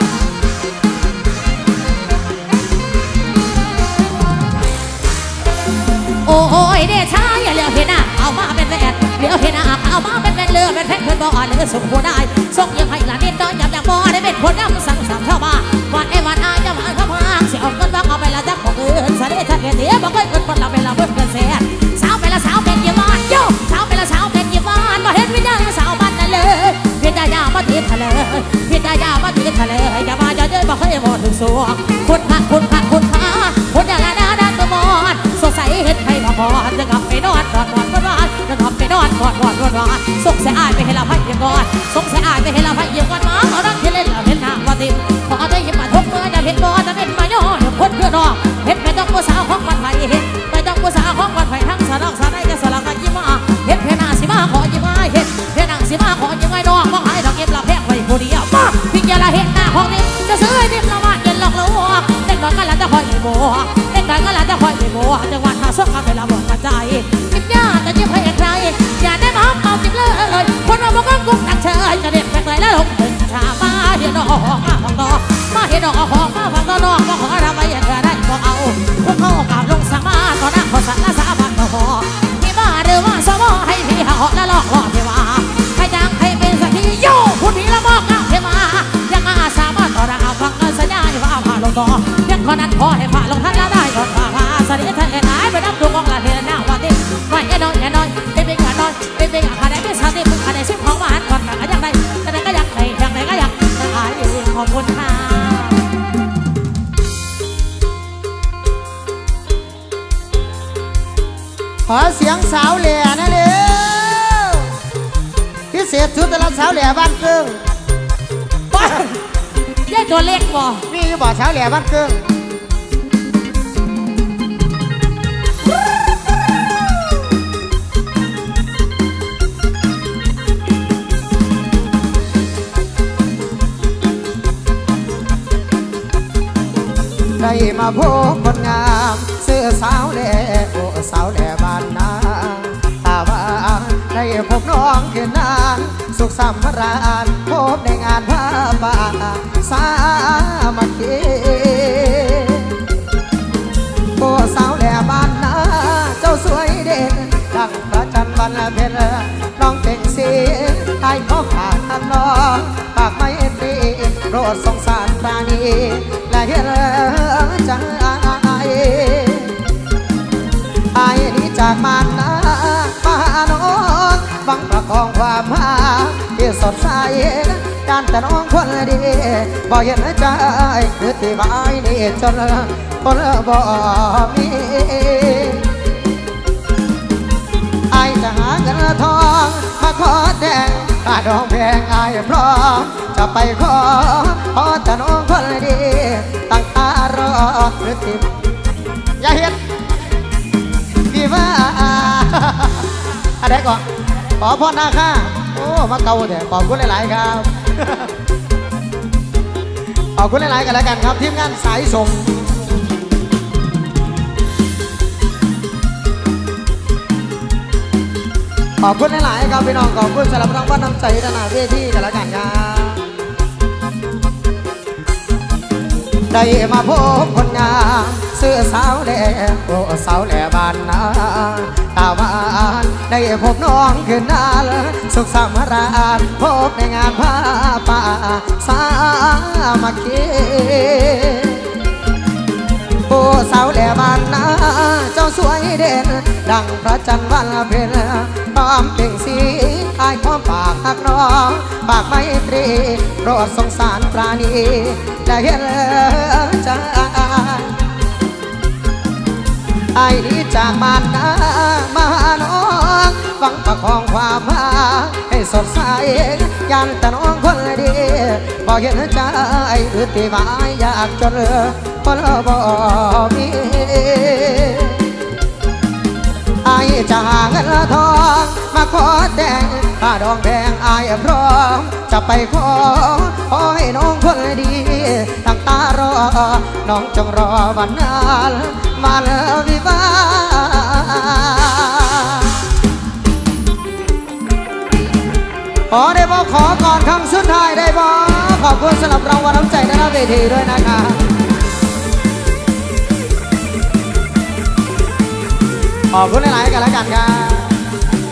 มาเป็นแฟนเดี๋ยวเห็นอาเอามาเป็นแฟนเลือเป็นแฟนเพื่อนบ่อ่อนหรือส่งผู้ได้ส่งยังให้หลานนิดน้อยอยากอยากบ่ได้เป็นคนนำสั่งสั่งเข้ามาวันไอ้วันอาจะมาเข้ามาสิเอาเงินบ้างเอาไปละจักของอื่นสะเด็ดทัดเดียบ่เคยเกิดคนเราเป็นเราเพิ่นเกินแสนสาวไปละสาวเป็นยี่บ้านโย่สาวไปละสาวเป็นยี่บ้านมาเห็นวิญญาณสาวบ้านนั่นเลยพิจารณามาถือทะเลพิจารณามาถือทะเลอย่ามาจะเดินบ่เคยหมดถึงสวงคุณพระคุณพระคุณพระคุณอย่างนั้นนะตัวมอนสดใสเห็นใครมาก่อนจะกลับไปนอนนอนนอนนอนจะกลับไปนอนนอนนอนนอนนอนส่งเสียอายไปให้เราพักเยี่ยมก่อนส่งเสียอายไปให้เราพักเยี่ยมก่อนมาเอาดังที่เล่นเราเห็นทางว่าติมพอได้ยินมาทุกเมื่อจะเห็นบ่จะเป็นมาย่อเดี๋ยวคนเพื่อนอเห็นไปต้องผู้สาวของวันไผ่เห็นไปต้องผู้สาวของวันไผ่ทั้งสะดอกสะได้จะสลักกันยิ้มมาเห็นเพนาสิมาขอยิ้มมาเห็นเพนาสิมาขอยิ้มไอ้น้องมองหายดอกเก็บละแพงไว้ผู้เดียวมาพี่ยาละเห็นหน้าของนี่จะซื้อไอ้ดิบละมาเย็นหลอกลวงเด็กน้อยก็หลานจะคอยไม่บัวเด็กน้อยก็หลานจะคอยไม่บัวจังหวัดหาส่งกันเวลาบอกกระจายยิ้มยาจะยิ้มให้ใครอย่าได้มาเอาจิ้มเลยคนเราบอกว่ากุ้งตักเชยจะเด็กแปลกแล้วลงเป็นชามาเห็นดอกมาฟังต่อมาเห็นดอกของมาฟังต่อน้องมาขอทำไมอย่างได้บอกเอาพวกเขากลับลงสมาตอนนั้นขอสัตว์ละสาบานก็พอที่บ้าหรือว่าสมอให้พี่หาและหลอกหลอกเทวาให้จังให้เป็นสักทีโย่คุณพี่ละบอกเอาเทวายังอาสามารถต่อดาวฟังสัญญาให้ฟ้าผ่าลงต่อเพียงคนนั้นขอให้ผ่าลงท่านละได้ก่อนผ่าผ่าสนิทท่านเอ็นไอไปนับดวงของละเทนหน้าวันนี้ไม่แน่นอนแน่นอนเป็นเป็นกันนอนเป็นเป็นกันได้เป็นสาธิตเป็นกันได้ชิมของหวานก่อนแต่ก็ยังได้แต่ก็ยังได้ยังได้ก็ยังได้ขอบคุณค่ะขอเสียงสาวแหล่นะเร็วพิเศษสุดแต่ละสาวแหล่บ้านเกิ้งเย้ตัวเล็กบ่มีบ่สาวแหล่บ้านเกิ้งได้มาพบคนงามเสื้อสาวแหล่โอ้สาวแหล่บ้านนาตาบ้านได้พบน้องคือนานสุขสัมราญพบในงานผ้าป่าสามัคคีโอ้สาวแหล่บ้านนาเจ้าสวยเด่นดังพระจันทร์วันเพ็ญน้องเต่งสีไอ้ขอฝากทางน้องฝากไม่ตรีโปรดสงสารปราณีและเห็นใจไอ้นี้จากมานนามาน้องฟังประคองความหาที่สดใสการแต่น้องคนดีบ่เห็นใจคือที่บ้านนี่จนคนบ่มีไอ้จะหาเงินทองมาขอแต่งค่าดอกแพงไอ้พร้อมจะไปขอขอแต่น้องคนดีตั้งตารอหรือติดอย่าเห็นพี่ว่าอะไรก่อนขอพรนาค่ะโอ้มาเกาแต่ขอบคุณหลายๆครับขอบคุณหลายๆกันแล้วกันครับทีมงานสายส่งขอบคุณหลายๆครับพี่น้องขอบคุณสำหรับรางวัลน้ำใจด้านหน้าเวทีกันแล้วกันครับได้มาพบคนงามเสื้อสาวแหล่โอ้สาวแหล่บ้านนาตาหวานได้พบน้องคืนนานสุขสัมราญพบในงานผ้าป่าสามัคคีโอ้สาวแหล่บ้านนาเจ้าสวยเด่นดังพระจันทร์วันเพ็ญพร้อมเป่งสีไอ้ขอฝากหักน้องฝากไมตรีโปรดสงสารปราณีและเห็นใจไอ้นี้จากบ้านนามาน้องฟังประคองความหาให้สดใสยันแต่น้องคนดีบ่เห็นใจหรือที่บ้านอยากจนคนบ่มีไอ้จะหาเงินทองมาขอแต่งค่าดองแพงไอ้พร้อมจะไปขอขอให้น้องคนดีตั้งตารอน้องจงรอวันนั้นมาแล้ววิวาขอได้บอกขอก่อนคำสุดท้ายได้บอกขอบคุณสำหรับรางวัลน้ำใจในหน้าเวทีด้วยนะคะขอบคุณหลายๆกันแล้วกันครับ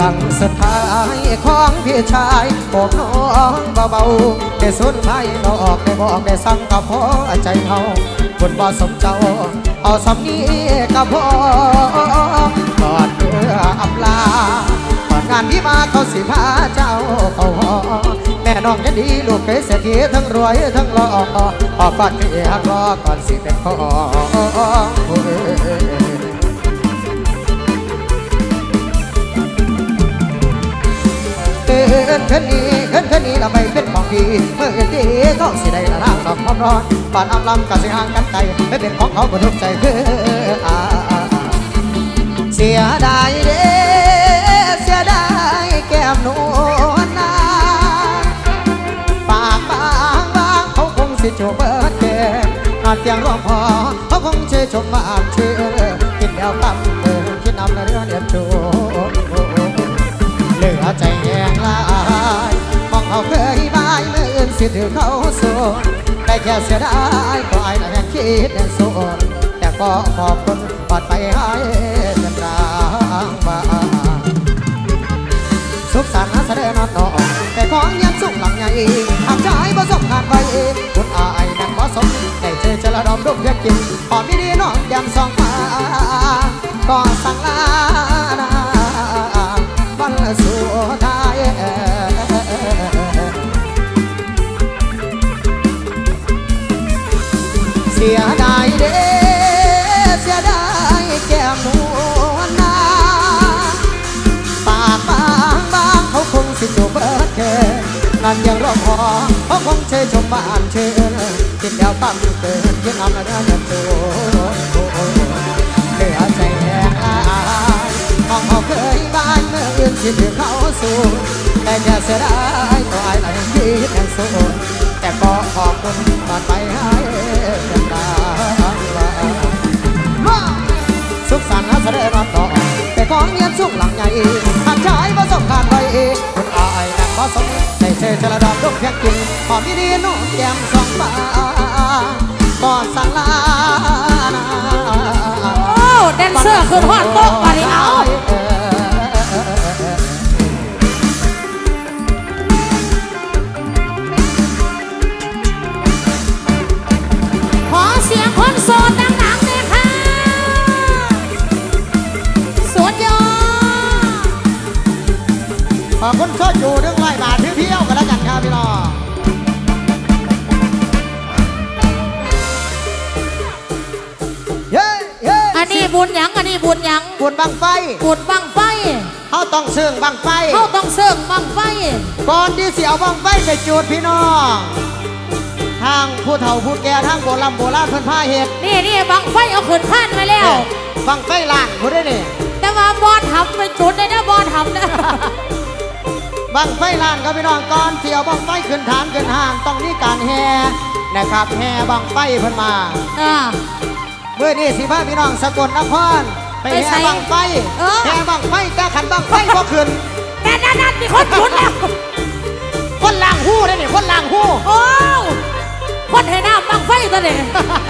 งสุดท้ายของพี่ชายบอกน้องเบาๆได้สุดท้ายเราออกได้บอกได้สั่งกับพ่อใจเขาคนบ่สมเจ้าเอาสำนี้กับพ่อก่อนเมื่ออำลาก่อนงานนี้มาเขาสิพาเจ้าเขาหอแม่น้องจะดีลูกเคยเสียทีทั้งรวยทั้งหล่อออกก่อนที่หักรอก่อนสิเป็นพ่อเกินขึ้นนี้ขึ้นขึ้นนี้เราไม่เป็นของพี่เมื่อเกินที่เขาสิได้ละร่างดอกความร้อนป่านอำลำกับสิห่างกันไกลไม่เป็นของเขาก็ทุกใจคืออาเสียดายเด้เสียดายแก้มนวลนาปากบางบางเขาคงสิโจเบิดแก่นอนเตียงร่วงพอเขาคงเชื่อชมมาเชื่อกินแล้วตั้มเดินคิดนำเรื่องเดียบโจเหลือใจแห้งลายมองเขาเคยบายเมื่ออื่นสิถือเขาโซนได้แค่เสียดายก็ไอ้ละแห่งคิดแห่งโซนแต่ก็ขอบคุณปลอดไปให้เป็นรางบาสุขสันต์แสดงนอนนอนแต่ของยันสุขหลังใหญ่หากใจผสมงานไว้คุณอายนั่นผสมได้เจอเจริญดมดมเพียงกินพอมีดีน้องแก้มสองฟ้าก็สั่งลาวันสุดท้ายเสียดายเด้เสียดายแก้มนวลนาปากบางบางเขาคงสิจูบเบิดแค่นั่นยังรอพอเขาคงเชยชมบ้านเชิญกินแล้วตั้มเกินยิ่งทำแล้วเดินโจเหลือใจแห้งลายมองเขาเคยบ้านเมื่ออื่นที่ถือเขาสูงแต่แค่เสียดายก็ไอ้ละยังคิดยังสูงแต่ก็ขอบคุณตอนไปให้เป็นดาวสุขสันต์แสดงรับต่อแต่ของเงียบสุขหลังใหญ่หากชายผสมขาดไปคุณอายนั่นผสมได้เจอเจริญดอกลูกเพียงกินหอมดีๆน้องแก้มสองฟ้าก่อนสั่งลาโอ้แดนเซอร์ขึ้นฮอดโต๊ะมาดิเอาขอเสียงคนโสดดังๆเลยค่ะสวนยอขอบคุณชดอยู่เรื่องไรบาทเที่ยวกันแล้วกันครับพี่น้องอันนี้บุญยังอันนี้บุญยังบุญบังไฟบุญบังไฟเขาต้องเสื่องบังไฟเขาต้องเสื่องบังไฟก่อนที่เสียวบังไฟไปจูดพี่น้องทางผู้เฒ่าผู้แก่ทางโบราณโบราณเพิ่นพาเฮ็ดนี่นี่บังไฟเอาขึ้นข้านมาแล้วบังไฟล่างผู้ได้นี่แต่ว่าบอลทำไปจุดได้นะบอลทำนะบังไฟล่างครับพี่น้องก่อนเสียวบังไฟขึ้นฐานขึ้นห้างต้องมีการแห่นะครับแห่บังไฟเพิ่นมาเมื่อนี้สิพาพี่น้องสกลนครไปแห่บังไฟแห่บังไฟแต่ขันบังไฟพอขึ้นแต่นั่นนั่นมีคนจุดแล้วคนล่างหู้ได้นี่คนล่างหู้โอ้คนให้น้ำบังไฟตัวนี้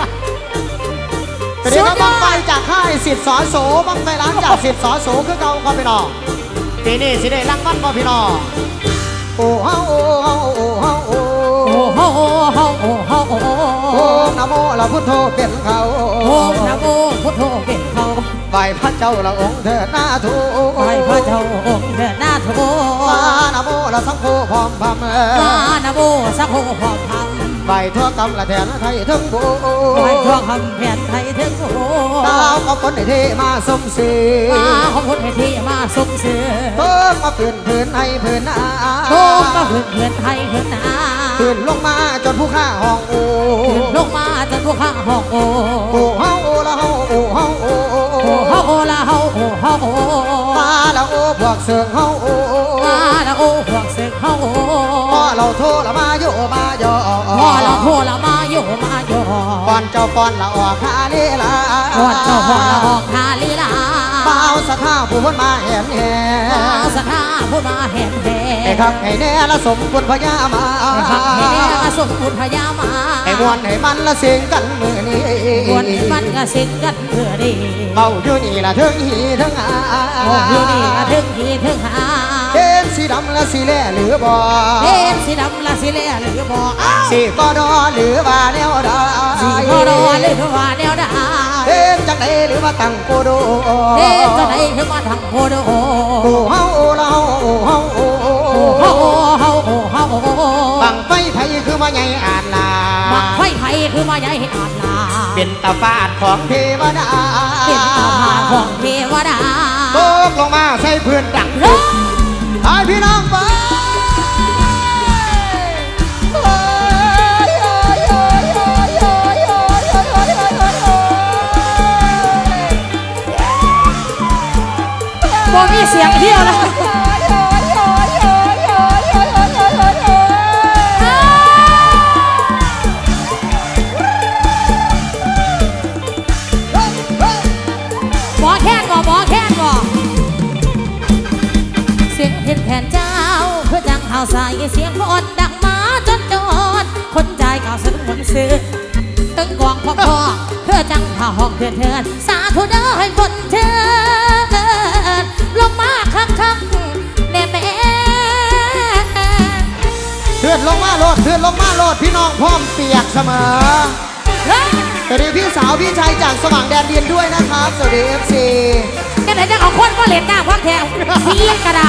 เดี๋ยวบังไฟจากค่ายสิทธิ์สอโสบังไฟร้านจากสิทธิ์สอโสคือเก่าก็พี่น้องปีนี้สิได้รางวัลก็พี่น้องโอ้เฮาโอ้เฮาโอ้เฮาโอ้เฮาโอ้เฮาโอ้เฮาโอ้โอ้นะโมละพุทโธเป็นเขาโอ้นะโมพุทโธเป็นเขาไหว้พระเจ้าละองค์เถิดหน้าทูไหว้พระเจ้าองค์เถิดหน้าทูมานะโมละสังโฆพร้อมพำมานะโมสังโฆพร้อมพำไหว้ทั่วกรรมละแทนไทยถึงโบไหว้ทั่วคำแทนไทยถึงโบดาวขอบคนในที่มาสมศรีมาขอบคนในที่มาสมศรีเพิ่มมาพื้นพื้นให้พื้นนาเพิ่มมาพื้นพื้นให้พื้นนาพื้นลงมาจนผู้ข้าห้องโอ้พื้นลงมาจนผู้ข้าห้องโอ้โอ้เฮาโอ้ละเฮาโอ้เฮาโอ้โอ้เฮาโอ้ละเฮาโอ้เฮาโอ้มาละโอ้พวกเสือเฮาโอ้มาละโอ้พวกเสือเฮาโอ้พอเราโทละมาโยมาโยพอเราโทละมาโยมาโยก่อนเจ้าก่อนละออกคาลีลาก่อนเจ้าก่อนละออกคาลีลาเปล่าสถาผู้พ้นมาแห่แห่เปล่าสถาผู้มาแห่แห่ไอ้ครับไอ้แน่ละสมบุญพญามาไอ้ครับไอ้แน่ละสมบุญพญามาไอ้มวนให้มันละเสียงกันมือนี้มวนมันก็เสียงกันเมื่อนี้เบาอยู่นี่ละถึงหีถึงหาเบาอยู่นี่ละถึงหีถึงหาเห็นสีดำละสีแหล่หรือบ่เห็นสีดำละสีแหล่หรือบ่สีกอดอหรือว่าแนวดาสีกอดอหรือว่าแนวดาเห็นจังใดหรือว่าตั้งโกโดเห็นจังใดหรือว่าตั้งโกโดโอ้เฮาโอ้เราโอ้เฮาโอ้เฮาเฮาโอ้เฮาบังไฟไผคือมาใหญ่อ่านลาบังไฟไผคือมาใหญ่อ่านลาเป็นตาฟาดของเทวดาเป็นตาฟาดของเทวดาตกลงมาใส่เพื่อนดังไอพี่น้องไปบ่มีเสียงเที่ยวแล้วหมอแค้นบ่หมอแค้นบ่เสียงเห็นแขนเจ้าเพื่อจังเฮาใส่เสียงพอนดังมาจนจนคนใจเก่าสะดุ้งซื้อตึงกวางพ่อพ่อเพื่อจังพาห้องเถื่อนเถื่อนสาธุเด้อให้คนเถื่อนลงมาคักคักแน่แม่เถื่อนลงมาโลดเถื่อนลงมาโลดพี่น้องพร้อมเปียกเสมอสวัสดีพี่สาวพี่ชายจากสว่างแดนดินด้วยนะครับสวัสดีเอฟซีกันไหนจะเอาคนก็เล่นหน้าพักแถวพี่กระได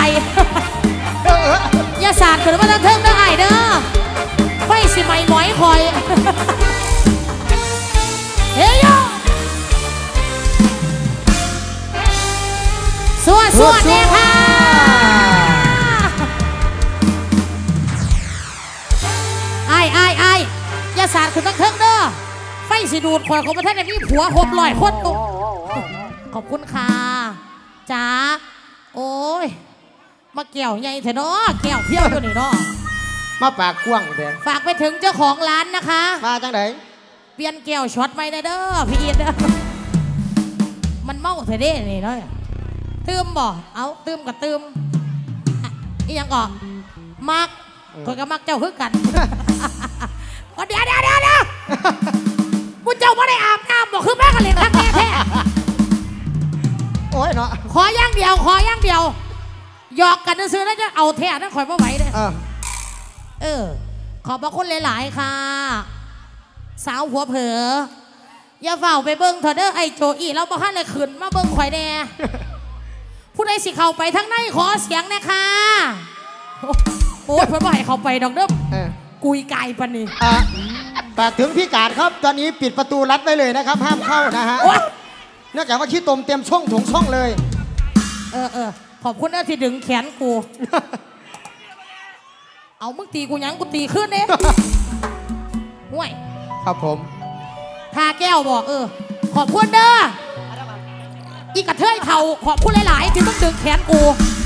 ยาศาสตร์เกิดมาตั้งเทิงได้เด้อไฟสิไม่หมอยคอยเฮ้ยสวัสดีค่ะไอ้ไอ้ไอ้ยาศาสตร์ขึ้นตั้งเทิงเด้อไฟสิดูดคอยของประเทศในมีผัวหบลอยโคตรตุ๊กขอบคุณค่ะจ้าโอ้ยมาแก้วใหญ่เถอะเนาะแก้วเพี้ยวอยู่นี่เนาะมาปากกว้างเด้อฝากไปถึงเจ้าของร้านนะคะมาจังไหนเปลี่ยนแก้วช็อตไม่ได้เด้อพี่อีทเด้อมันเมาเถอะเด้นี่เนาะตืมบ่เอาตืมกับตืมอียังก่อนมักคนก็มักเจ้าฮึกกันเดี๋ยวเดี๋ยวเดี๋ยวเดี๋ยวกูเจ้าไม่ได้อาบน้ำบอกคือแม่กันเลยทักแท้แท้โอ้ยเนาะขอย่างเดียวขอย่างเดียวหยอกกันซื้อแล้วจะเอาแท้นั่นคอยมาไหวเลยเออขอบพระคุณหลายๆค่ะสาวหัวเผลออย่าเฝ้าไปเบิ้งเถอะเด้อไอโจอีเราบ้านเลยขืนมาเบิ้งข่อยแน่ผู้ใดสิเข้าไปทั้งในขอเสียงนะคะโอ้ยเพื่อนบ่ให้เข้าไปดอกเด้อกุยไก่ปนี่ฝากถึงพี่กาดครับตอนนี้ปิดประตูรัดไว้เลยนะครับห้ามเข้านะฮะเนื่องจากว่าขี้ตมเต็มช่องถุงช่องเลยเออเออขอบคุณนะที่ดึงแขนกูเอามึงตีกูยังกูตีขึ้นเนี่ยห่วยครับผมทาแก้วบอกเออขอบคุณเด้ออีกระเทยเท่าขอบคุณหลายๆที่ต้องดึงแขนกู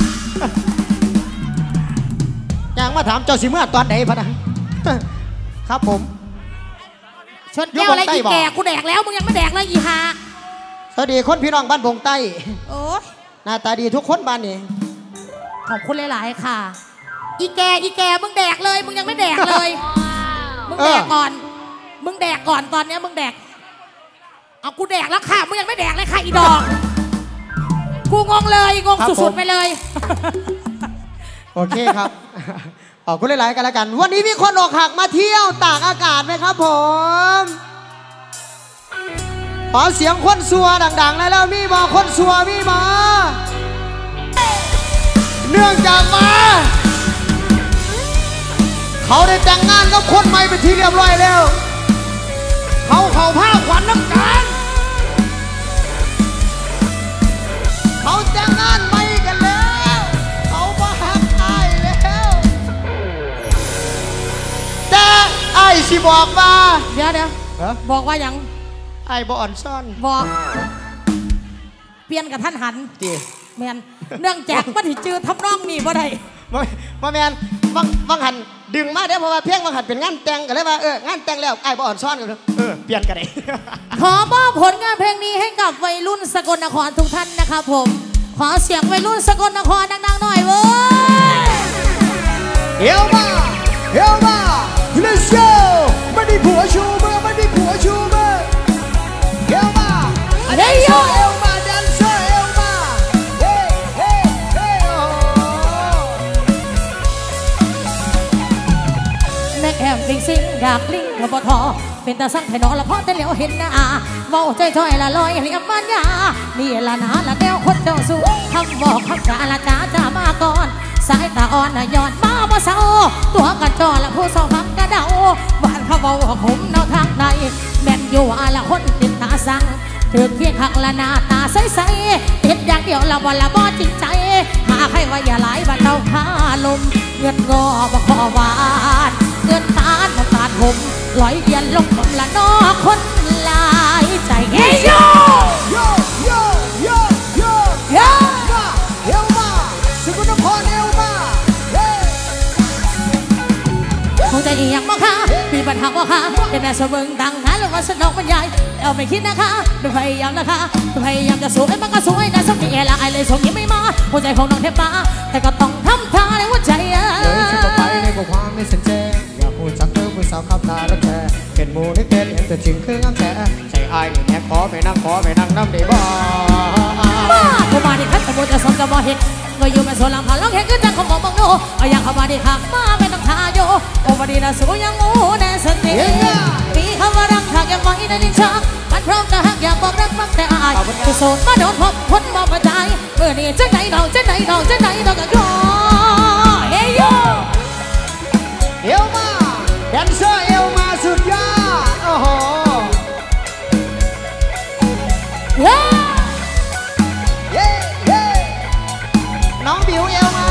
ยังมาถามเจ้าสิเมื่อตอนไหนพะนะครับผมชนแก้วอะไรอีแก่กูแดกแล้วมึงยังไม่แดกเลยอีฮาสวัสดีคนพี่น้องบ้านบงใต้โอ้หน้าตาดีทุกคนบ้านนี้ขอบคุณหลายๆค่ะอีแก่อีแก่มึงแดกเลยมึงยังไม่แดกเลยมึงแดกก่อนมึงแดกก่อนตอนนี้มึงแดกเอากูแดกแล้วค่ะมึงยังไม่แดกเลยค่ะอีดอกกูงงเลยงงสุดๆไปเลยโอเคครับขอบคุณหลายๆกันแล้วกันวันนี้มีคนอกหักมาเที่ยวตากอากาศไหมครับผมขอเสียงคนซัวดังๆแล้วมีบอคนซัวมีบอเนื่องจากมาเขาได้แต่งงานกับคนใหม่เป็นที่เรียบร้อยแล้วเขาเขาผ้าขวัญน้ำกันเขาแต่งงานใหม่กันแล้วเขาบ้าหักไอ้แล้วแต่ไอ้สิบอกว่าเดี๋ยวเดี๋ยวบอกว่ายังไอ้บออ่อนซ่อนบอกเปลี่ยนกับท่านหันจีแมนเนื่องจากว่าที่จือทำน้องนี่บ่ได้มาแมนบางบางหันดึงมาได้เพราะว่าเพียงบางหันเป็นงานแต่งกันเลยว่าเอองานแต่งแล้วไอ้บออ่อนซ่อนกันเออเปลี่ยนกันเลยขอมอบผลงานเพลงนี้ให้กับวัยรุ่นสกลนครทุกท่านนะครับผมขอเสียงวัยรุ่นสกลนครดังๆหน่อยเว้ยเฮลมาเฮลมา let's go ไม่ได้ผัวชูมือไม่ได้ผัวชูมือเอวมาเฮ้ยโยเอวมาแดนเซอร์เอวมาเฮ้เฮ้เฮ้โอ้แม่แอมลิงซิงอยากลิงกับบทอเป็นตาสั่งให้นอนละเพราะแต่เหลียวเห็นหน้าเมาใจถอยละลอยเหลี่ยมมันยานี่ละนาละแก้วคนเดาสูงคำบอกคำจาละจ้าจ้ามาก่อนสายตาอ่อนน่ะย้อนมาบ่เศร้าตัวกันจอละผู้สองพักกระเดาบ้านเขาเบาผมเนาทางใดแม่นอยู่อาละคนติดตาสั่งถือเพียงขักละนาตาใสๆติดอย่างเดียวละวันละบ่จริงใจหาใครว่าอย่าไหลบ้านเราคาลมเงินงอบ่ขอหวานเงินตาลมาตาดผมลอยเย็นลงผมละนอคนลายใจเฮ้ยโยโยโยโยโยเอวมาเอวมาสกุลนครเอวมาเฮ้คงใจอีกอย่างมั้งคะมีปัญหาว่าคะแต่แม่สมึงดังนั้นแล้วก็สนองบรรยายเอาไม่คิดนะคะดูพยายามนะคะดูพยายามจะสวยมันก็สวยนะสักทีละไอเลยส่งยิ้มไม่มาหัวใจของน้องเทพมาแต่ก็ต้องทำท่าในหัวใจเอ้ยฉันก็ไปในบทความไม่เส้นแจ้งอยากพูดจักเธอผู้สาวขับตาแล้วแช่เป็นมูนิเต็ดเห็นแต่จริงคือง้ำแฉใช่ไอ้แม่ขอไปนั่งขอไปนั่งน้ำได้บ่มาเข้ามาดิครับสมมติจะสมจะบ่เห็นก็อยู่เป็นโซลังผ่านล่องเห็นก็จะขโมยมองโนเอาอย่างเข้ามาดิค่ะมาไม่ต้องทาโยโอ้วันนี้นะสู้ยังงูแน่สติมีคำว่ารักหากยังไว้ในลิ้นชักมันพร้อมจะหักอยากบอกรักมักแต่อายจะโสดมาโดนพบคนมองมาใจเมื่อนี้จะไหนเราจะไหนเราจะไหนเราก็รอเฮ้ยโยเอวมาแดนเซอร์เอวมาสุดยอดโอ้โหเย้เย้เย้น้องบิวเอวมา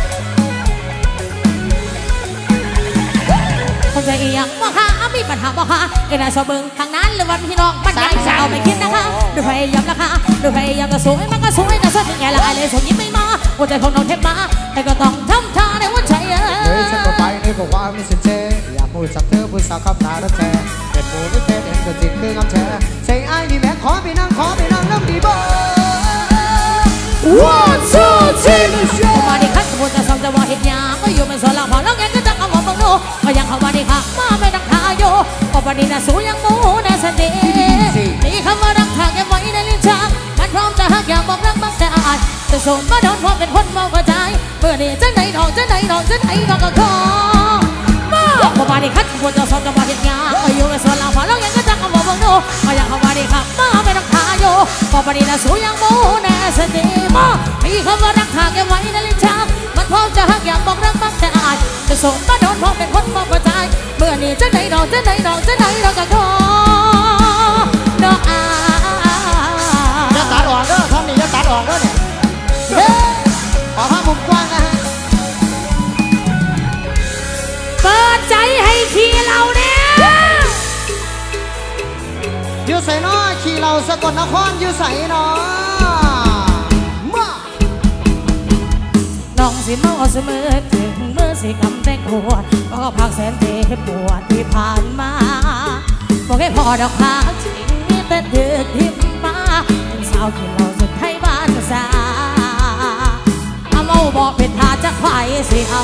คนใจอีหยังบ่คะมีปัญหาบ่คะไอ้นายสอบเบิ่งทางนั้นหรือวันพี่น้องมันใหญ่สาวไม่คิดนะคะดูพยายามนะคะดูพยายามจะสวยมันก็สวยนะสักทีไงละไอเลยส่งยิ้มไม่มาหัวใจของน้องเทพมาแต่ก็ต้องทำท่าในหัวใจเอ้ยฉันก็ไปในบอกว่าไม่เส้นเจอยากพูดสักเธอผู้สาวขับตาแล้วแช่เป็นมูนิเต็ดเห็นแต่จริงคือง้ำแฉใช่ไอ้ดีแม่ขอไปนั่งขอไปนั่งน้ำดีบ่ one two three เข้ามาดิครับสมมติจะสมจะว่าเห็นยาก็อยู่เป็นโซลังผ่านล่องเห็นก็จะขโมยมองโนก็ยังเข้ามาดิค่ะมาไม่ต้องทาโยก็วันนี้นะสู้ยังงูแน่สติมีคำว่ารักหากยังไว้ในลิ้นชักมันพร้อมจะหักอยากบอกรักมักแต่อายจะส่งมาโดนพร้อมเป็นคนมองกระจายเมื่อนี้จะไหนดอกจะไหนดอกจะไหนดอกก็ขอมาเข้ามาดิครับสมมติจะสมจะว่าเห็นยาก็อยู่เป็นโซลังผ่านล่องเห็นก็จะขโมยมองโนก็ยังเข้ามาดิค่ะมาไม่ต้องทาโยก็วันนี้นะสู้ยังงูแน่สติมามีคำว่ารักหากยังไว้ในลิ้นชักมันพร้อมจะหักอยากบอกรักมักแต่อายจะส่งมาโดนพร้อมเป็นคนมองกระจายเมื่อนี้จะไหนดอกจะไหนดอกจะไหนดอกก็ขอดอกอาจะตัดออกเด้อท่อนนี้จะตัดออกเด้อเนี่ยขอภาพมุมกว้างนะฮะเปิดใจให้ขี่เราเนี่ยอยู่ใส่น้อขี่เราสกลนครอยู่ใส่น้อมาน้องสิเมาเสมอถึงเมื่อสิกำแตงหัวก็พักแสนเจ็บปวดที่ผ่านมาบอกให้พอดอกขาจริงแต่เดือดทิมมาเป็นสาวที่เราสุดไทยบ้านสาเอาเมาบอกเป็นทาจะไฟสิเอา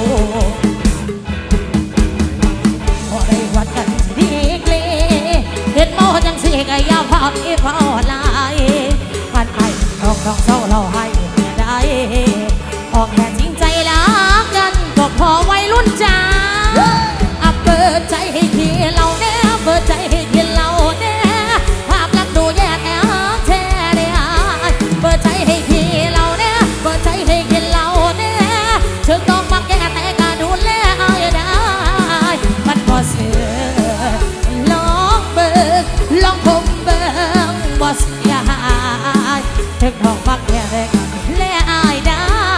พอได้วัดกันสิดีเกลเห็นเมาจังสิก็ยาวพอที่พอลายมันไอ้น้องน้องเศร้าเราให้ได้ออกแค่จริงใจรักกันก็พอวัยรุ่นจ้าอับเปิดใจให้ทีเราแน่เปิดใจให้ทีเราแน่ภาพลักษณ์ดูแย่แอบแท้เนี่ยเปิดใจให้ทีเราแน่เปิดใจให้ทีเราแน่ถึงต้องมักแก่แต่ก็ดูแลเอาได้มันก็เสือลองเบิกลองคมเบิกบ่เสียหายถึงต้องมักแก่แต่ก็ดูแลเอาได้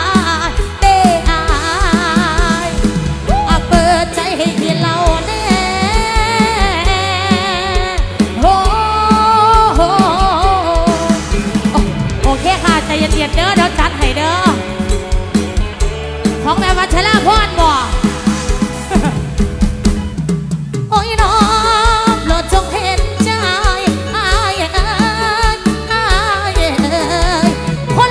เย็นๆเด้อเดี๋ยวจัดให้เด้อของแม่วัชราพรบ่โอ้ยน้องโปรดจงเห็นใจอายเอ้ยอายเอ้ยค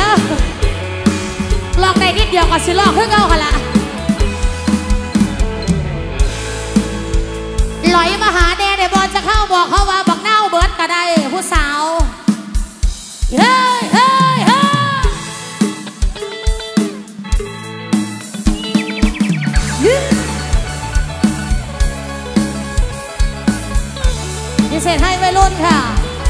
อลองได้นิดเดียวก็สิลอกเพื่อเก่าค่ะละลอยมาหาแดเดบอลจะเข้าบอกเขาว่าบักเน่าเบิร์ดก็ได้ผู้สาวเฮ้ยเฮ้ยเฮ้ยพิเศษให้วัยรุ่นค่ะ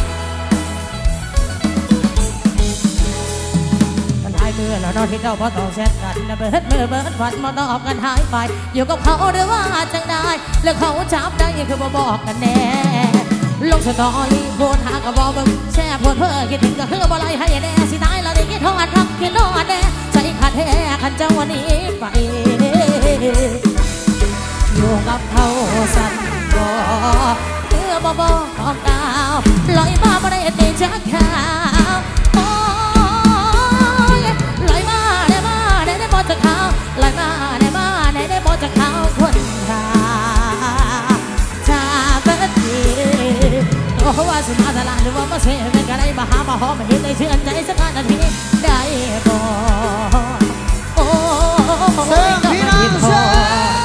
กันหายมือแล้วนอนที่เก่าพอต้องเช็ดกันนะเบิร์ดมือเบิร์ดวันมาตอบกันหายไปอยู่กับเขาหรือว่าจังได้แล้วเขาจับได้ยังคือมาบอกกันแน่ลงสตอรี่โพสหากระบอกมึงแช่โพสเพื่อคิดถึงก็คือบ่ไรให้แน่สิตายเราได้คิดทอดรักคิดทอดแน่ใจขาดแท้ขันเจ้าวันนี้ไปอยู่กับเขาสั่นบ่เมื่อบ่บอกของกล่าวลอยมาบ่ได้ตีจักข่าวโอ้ยลอยมาได้มาได้ได้บ่จากข่าวลอยมาได้มาได้ได้บ่จากข่าวคนตาชาเบิดดีโอ้ว่าสิมาตลาดหรือว่ามาเสียเป็นกันได้มาหามาหอมมาเห็นได้เชื่อใจสักนาทีได้บ่โอ้เสียงพี่น้องเสียง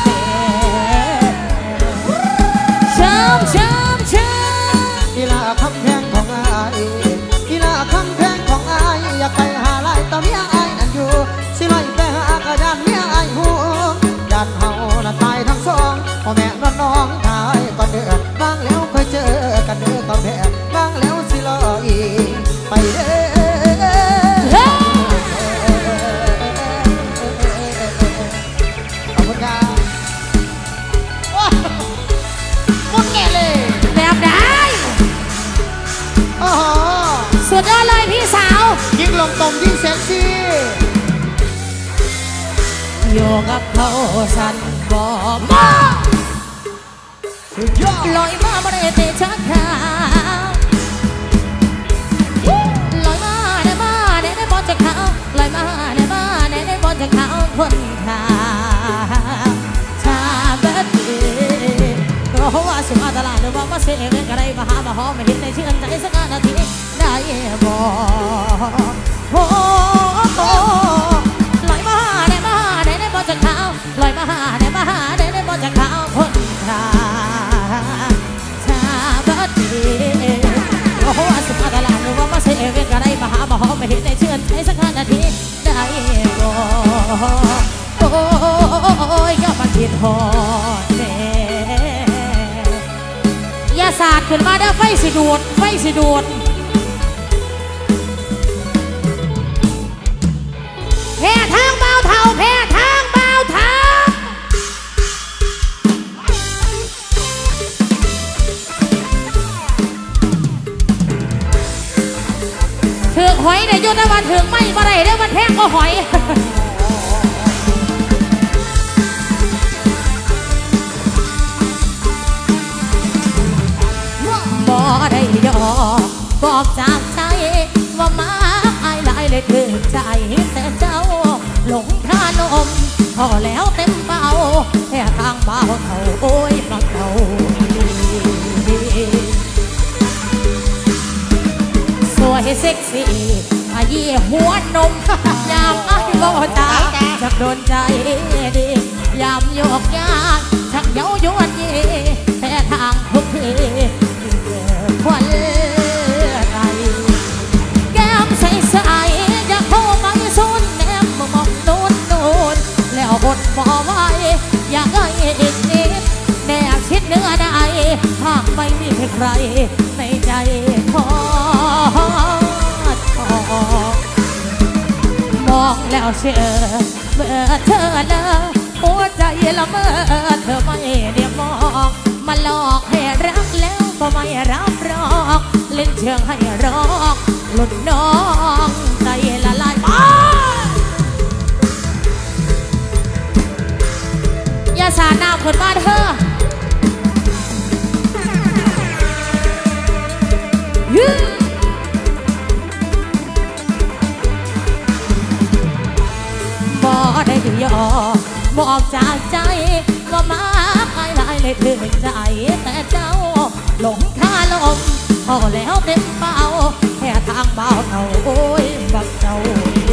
ช้ำช้ำช้ำกีฬาคำแพงของอายกีฬาคำแพงของอายอยากไปหาลายต่อเมียอายนั่นอยู่สิลอยไปหากระดานเมียอายหูยันเฮาน่ะตายทั้งสองพ่อแม่นอนน้องตายก่อนเดือนบางแล้วเคยเจอกันเดือนก่อนแพ้บางแล้วสิลอยไปเด้อขอบคุณครับมุดแก่เลยแบบได้โอ้โหสุดยอดเลยพี่สาวยิ่งลงตมยิ่งเซ็กซี่อยู่กับเขาสั่นบอกมาลอยมาไม่ได้เตะชักขาลอยมาได้มาได้ได้บอลจากเขาลอยมาได้มาได้ได้บอลจากเขาคนขาชาเบิดดีเพราะว่าสิมาตลาดหรือว่ามาเสียเงินก็ได้มาหามาหอมไม่เห็นได้เชื่อใจสักนาทีได้บ่โอ้โหลอยมาได้มาได้ได้บอลจากเขาลอยมาได้มาได้ได้บอลจากเขาคนขาชาเบิดดีเพราะว่าสิมาตลาดหรือว่ามาเสียเงินก็ได้มาหามาหอมไม่เห็นได้เชื่อใจสักนาทีได้บ่โอ้ยก็มันผิดหอดเด้ยาศาสตร์ขึ้นมาได้ไฟสิดูดไฟสิดูดแพ้ทางเบาเท่าแพ้ทางเบาเท่าถึงหอยได้ยุทธวันถึงไม่มาได้ได้มันแพงก็หอยบ่ได้ยอบอกจากใจว่ามาอายหลายเลยถึงใจแต่เจ้าหลงท่านมพอแล้วเต็มเบาแค่ทางเบาเท่าโอ้ยฟังเท่าสวยเซ็กซี่อายี่หัวนมยามอ้ายบ่ตาชักโดนใจดียามโยกยากชักเย้ายวนยีแต่ทางทุกทีควันไรแก้มใสใสอยากเข้าไปซุนแนมมองนูนนูนแล้วอดบ่ไหวอยากได้อีกนิดแนบชิดเนื้อได้หากไม่มีใครในใจทอดมองแล้วเชื่อเมื่อเธอเลิกหัวใจละเมื่อเธอไม่ได้มองมาหลอกให้รักแล้วก็ไม่รับรองเล่นเชิงให้รอกหลุดน้องใจละลายอย่าสาดน้ำคนบ้านเธอบ่ได้ยอมบอกจากใจว่ามาใครหลายเลยถึงใจแต่เจ้าหลงคาลมพอแล้วเต็มเบาแค่ทางเบาเท่าโอ้ยบักเจ้าดี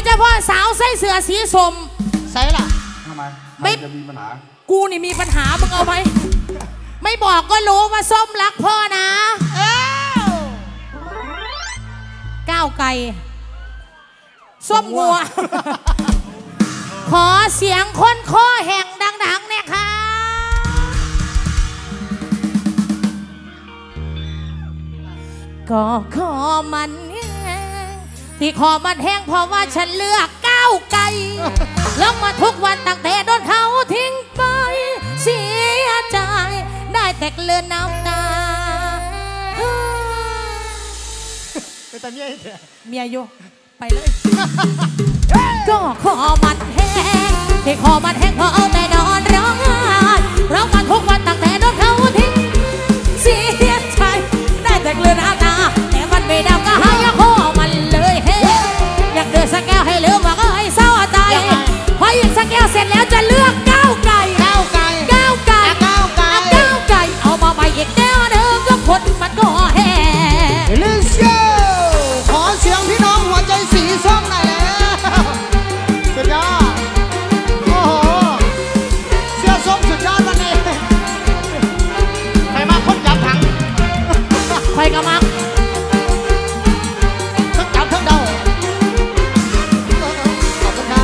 ยเฉพาะสาวใส่เสื้อสีส้มใส่ล่ะทำไมไม่จะมีปัญหากูนี่มีปัญหามึงเอาไหมไม่บอกก็รู้ว่าส้มรักพ่อนะก้าวไก่ส้มงัวขอเสียงคนคอแห่งดังๆเนี่ยค่ะก็ขอมันแห้งที่ขอมันแห้งเพราะว่าฉันเลือกก้าวไก่แล้วมาทุกวันตั้งแต่โดนเขาทิ้งไปเสียใจได้แต่เลือนน้ำตาไปแต่เมียเถอะเมียอยู่ไปเลยก็ขอมันแห้งที่ขอมันแห้งเพราะเอาแต่นอนร้องไห้ร้องมาทุกวันตั้งแต่โดนเขาทิ้งเสียใจได้แต่เลือนน้ำตาแต่มันไม่ดับก็หายขอมันเลยเฮ้อยากเดือดสักแก้วให้ลืมว่าก็ให้เศร้าใจพอหยิบสักแก้วเสร็จแล้วจะเลือกก้าวไก่ก้าวไก่ก้าวไก่ก้าวไก่ก้าวไก่เอามาใหม่อีกแก้วหนึ่งก็คนมันก็แห่ลิเชียวขอเสียงพี่น้องหัวใจสีส้มหน่อยแล้วสุดยอดโอ้โหเสื้อส้มสุดยอดวันนี้ใครมาคนจับถังใครก็มักทั้งจับทั้งเดาขอบคุณครับ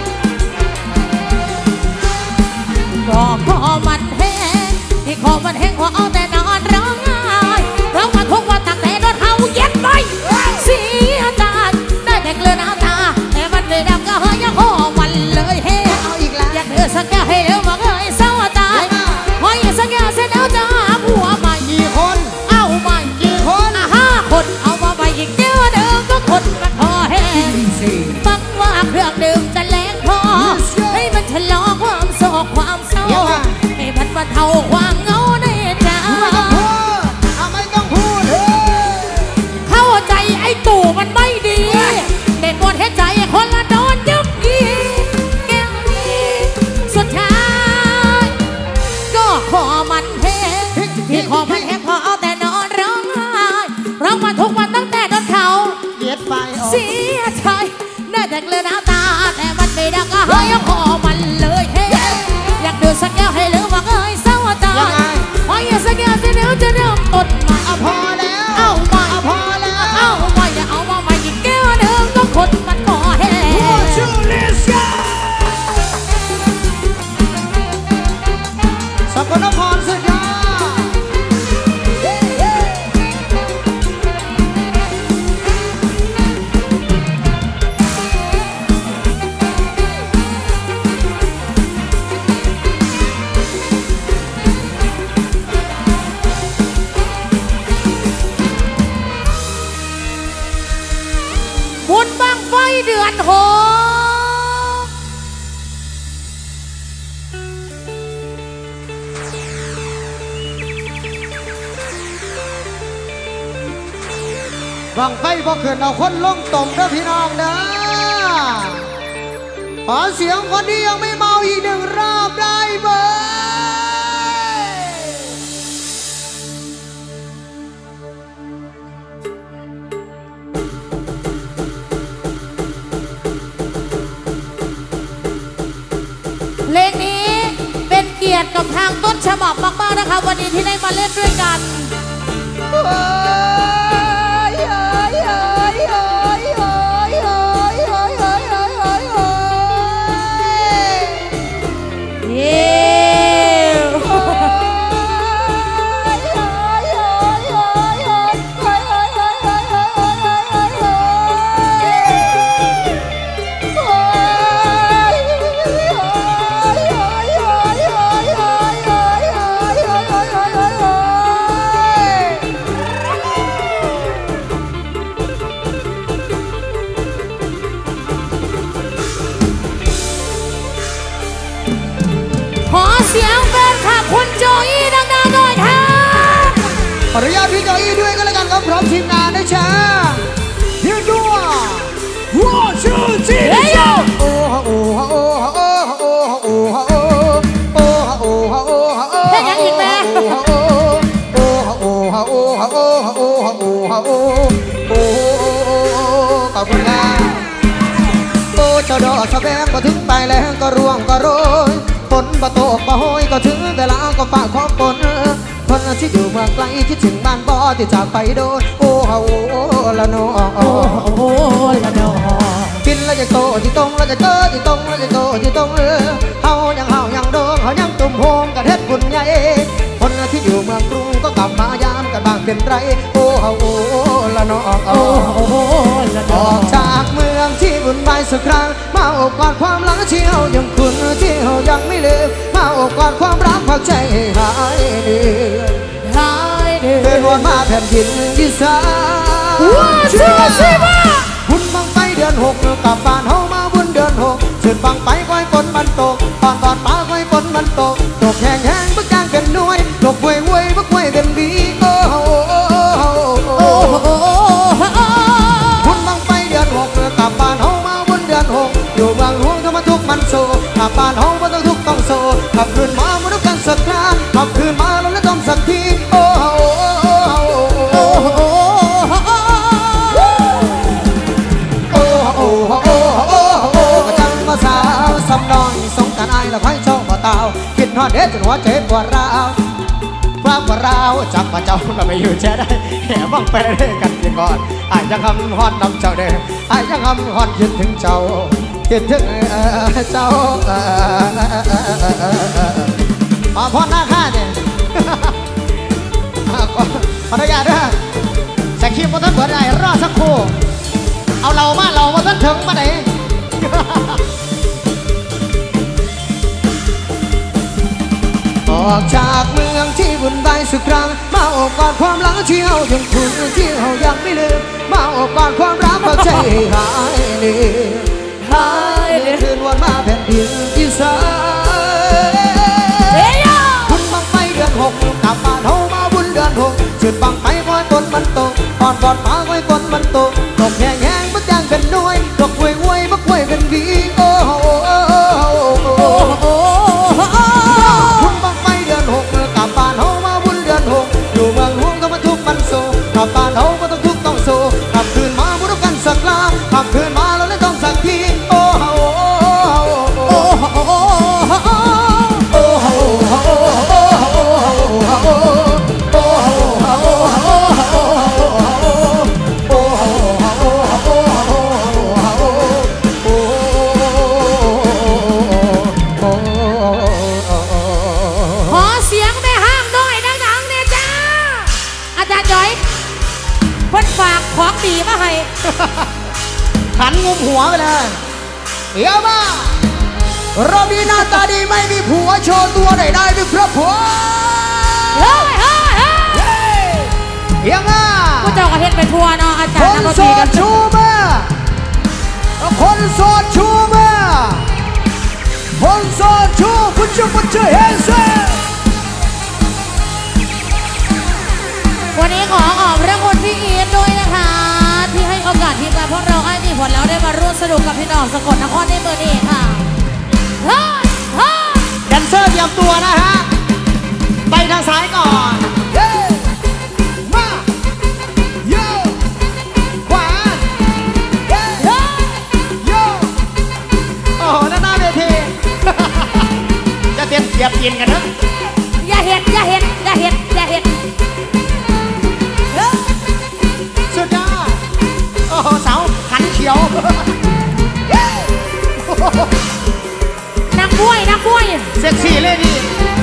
ก็ขอมันแห้งที่ขอมันแห้งเพราะเอาแต่นอนร้องไห้ร้องมาทุกวันตั้งแต่โดนเขาเย็ดไปเสียใจได้แต่เกลือน้ำตาแต่มันเลยดำก็เฮยยังขอมันเลยเฮ้อยากเดือดสักแก้วให้เร็วมาเฮยเศร้าตายพออีกสักแก้วเสร็จแล้วจะหาผัวใหม่กี่คนเอาใหม่กี่คนห้าคนเอามาใหม่อีกแก้วเดิมก็คนมันพอแห้งฟังว่าเครื่องดื่มจะแรงพอให้มันชะลอความโศกความเศร้าให้มันบรรเทาความเหงาในใจไม่ต้องพูดเข้าใจไอ้ตู่มันไม่ดีเด็ดหมดให้ใจคนละโดนยึดกีแก้วนี้สุดท้ายก็ขอมันแห้งที่ขอมันแห้งพอเอาแต่นอนร้องไห้ร้องมาทุกวันตั้งแต่โดนเขาเย็ดไปเสียใจได้แต่เกลือน้ำตาแต่มันไม่ดังก็เฮยขอมันเลยเฮ้อยากดื่มสักแก้วให้ลืมว่าเอ้ยเศร้าใจพออยากสักแก้วเสร็จแล้วจะเริ่มต้นใหม่พอแล้วเอาใหม่พอแล้วเอาใหม่อย่าเอามาใหม่อีกแก้วหนึ่งก็คนมันขอแห้สกลนครสุดยอดบุญบังไฟเดือนหกบังไฟบ่เกินเอาคนลงตมเด้อพี่น้องเด้อขอเสียงคนที่ยังไม่เมาอีกหนึ่งรอบได้เบอเพลงนี้เป็นเกียรติกับทางต้นฉบับมากๆนะคะวันนี้ที่ได้มาเล่นด้วยกันขออนุญาตพี่โจอี้ด้วยก็แล้วกันครับพร้อมทีมงานนะจ๊ะยืนดูว่าว้าวชื่อจีเดียวโอ้ฮะโอ้ฮะโอ้ฮะโอ้ฮะโอ้ฮะโอ้ฮะโอ้ฮะโอ้ฮะโอ้ฮะโอ้ฮะโอ้ฮะเพลงยังอีกไหมโอ้ฮะโอ้ฮะโอ้ฮะโอ้ฮะโอ้ฮะโอ้ฮะโอ้โอ้ขอบคุณครับเมืองไกลคิดถึงบ้านบ่ที่จากไปโดนโอ้โหละนอโอ้โหละนอกินแล้วจะโตที่ตรงแล้วจะเจอที่ตรงแล้วจะโตที่ตรงเออเฮายังเฮายังโดงเฮายังตุ่มโฮมกันเฮ็ดบุญใหญ่คนที่อยู่เมืองกรุงก็กลับมายามกันบ้างเป็นไรโอ้โหละนอโอ้โหละนอออกจากเมืองที่บุญใบสักครั้งมาโอบกอดความหลังที่เฮายังคุ้นที่เฮายังไม่ลืมมาโอบกอดความรักพักใจหายเดือนหายเดือนเป็นวันมาแผ่นดินที่สานว้าชื่อสิว่าบุญบังไปเดือนหกกลับบ้านเฮามาบุญเดือนหกเชิญบังไปก้อยฝนมันตกตอนตอนป้าก้อยฝนมันตกตกแห้งแห้งบึกจางกันหน่วยตกเว้ยเว้ยบึกเว้ยกันบีโอ้โหโอ้โหบุญบังไปเดือนหกกลับบ้านเฮามาบุญเดือนหกอยู่เมืองหลวงทำมาทุกมันโซ่กลับบ้านเฮาไม่ต้องทุกต้องโซ่กลับคืนมาไม่ต้องกันสักครั้งกลับคืนมาแล้วต้องสักทีโอ้โหโอ้โหสาวสำน้อยสงการอายละไพ่โชคบ่เตาคิดฮอดเด็ดจนหัวเจ็บปวดร้าวความปวดร้าวจับมาเจ้าก็ไม่อยู่แช่ได้แห่บังไปได้กันเพียงก่อนอายยังคำฮอดนำเจ้าเด้ออายยังคำฮอดคิดถึงเจ้าคิดถึงเจ้ามาพอดหน้าข้าเนี่ยขออนุญาตนะสักคลิปมันต้องเปิดได้รอสักครู่เอาเรามาเรามาต้องถึงมาไหนออกจากเมืองที่บุญใบสักครั้งมาโอบกอดความหลังที่เฮายังคุ้นที่เฮายังไม่ลืมมาโอบกอดความรักพักใจหายเดือนหายเดือนคืนวันมาแผ่นดินที่สานบุญบังไปเดือนหกกลับบ้านเฮามาบุญเดือนหกจุดบังไปก้อยฝนมันตกตอนก่อนฟ้าก้อยฝนมันตกตกแห้งแห้งบึกจางเป็นน้อยตกเว้ยเว้ยบึกเว้ยเป็นวีโอ้โหบุญบังไปเดือนหกกลับบ้านเฮามาบุญเดือนหกอยู่เมืองหลวงก็มาทุกมันโซ่กลับบ้านเฮาก็ต้องทุกต้องโซ่กลับคืนมาบุญกันสักลากลับคืนมาแล้วเลยต้องสักทีโอ้โหโอ้โหโอ้โหโอ้โหของดีมาให้ขันงุมหัวไปเลยเดี๋ยวมาเราดีหน้าตาดีไม่มีผัวโชว์ตัวไหนได้ด้วยครับผัวเฮ้ยเฮ้ยเฮ้ยเดี๋ยวมาผู้เจ้าก็เห็นไปทัวร์เนาะอาจารย์คนโสดชูมาคนโสดชูมาคนโสดชูผู้ชูผู้ชูเฮเซวันนี้ขอขอบพระคุณพี่เอียดด้วยนะคะที่ให้โอกาสทีมงานพวกเราให้มีผลแล้วได้มาร่วมสนุกกับพี่น้องสกลนครในเมื่อนี้ค่ะแดนเซอร์เตรียมตัวนะฮะไปทางซ้ายก่อนมาโย่ขวาโย่โย่โอ้โหหน้าหน้าเวทีจะเตรียมเสียบยินกันนะอย่าเห็นอย่าเห็นอย่าเห็นอย่าเห็นสุดยอดโอ้โหเสาขันเขียวนักมวยนักมวยเซ็กซี่เลยดิ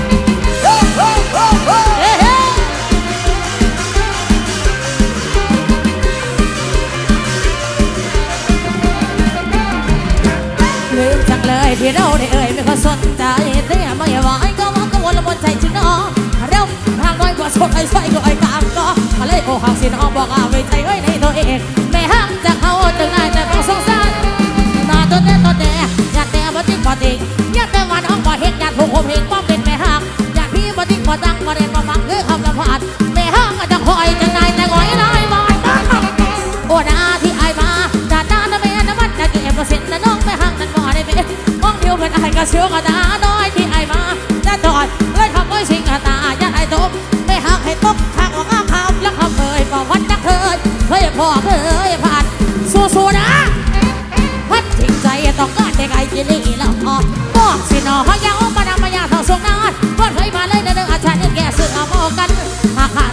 ลืมจังเลยที่เราได้เอ่ยไม่ค่อยสนใจแต่ไม่ไหวก็ว่าก็วนละวนใจจุดน้องเร็วทางน้อยกว่าสดไอ้ไฟก็ไอ้กามก็มาเลยโอ้หักสิน้องบอกเอาไว้ใจเอ้ยในตัวเองไม่ห้ามจากเขาจึงนายแต่ต้องสงสารตาตัวเต้นตัวเต้อยากแต่บ่ติ๊กบ่ติ๊กอยากแต่วันน้องบ่เห็นอยากถูกผมเห็นป้อมเป็นไม่ห้ามอยากพี่บ่ติ๊กบ่ตั้งบ่เรียนบ่ฟังคือคำละพาดไม่ห้ามก็จะคอยจึงนายแต่ก้อยน้อยบ่โอ้นาที่ไอ้มาตาตาตาไม่น้ำมันตะเกียบก็เส้นนะน้องไม่ห้ามนั่นบ่ได้เป็นมองเดียวเป็นไอ้ก็เชื่อก็ตาน้อยที่ไอ้มาจะจอดเลยทำไว้สิ่งตาอยากไอ้ตบไม่หักให้ตบทางออกข้ามคำแล้วคำเคยก็วัดนักเคยเคยพอเคยผ่านสู้ๆนะพัดทิ้งใจต้องการได้ไงจีรีแล้วพอบอกสินอเขาอยากมาดามายาทองสงนานก็เคยมาเลยในเรื่องอาจารย์แก่สื่อเอาโมกันหากขาด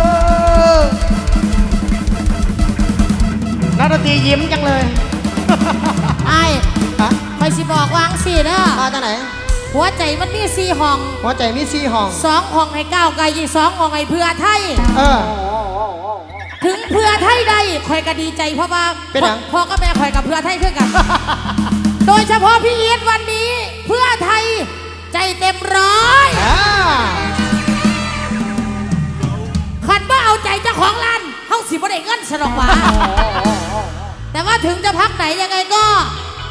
นักดนตรียิ้มจังเลยไอ้ฮะคอยสิบอกวางสิเด้อมาจากไหนหัวใจมันมีสี่ห้องหัวใจมีสี่ห้องสองห้องให้ก้าวไกลอีกสองห้องให้เพื่อไทยเออถึงเพื่อไทยได้คอยก็ดีใจเพราะว่าเป็นหยังพ่อก็แม่คอยกับเพื่อไทยเพื่อกัน โดยเฉพาะพี่อีทวันนี้ เพื่อไทยใจเต็มร้อยอ่าคันว่าเอาใจเจ้าของร้านเฮาสิบ่ได้เงินสนอกหว่า แต่ว่าถึงจะพักไหนยังไงก็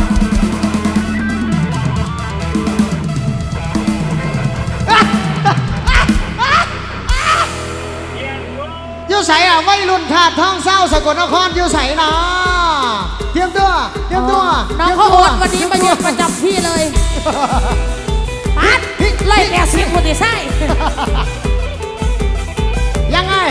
ยูใส่อะวัยรุ่นถาดท้องเศร้าสกลนครยูใส่นะเตรียมตัวเตรียมตัวน้องเขาโอนวันนี้มายืนประจำที่เลยปัดไล่แกเสียงคนที่ใช่ยังไง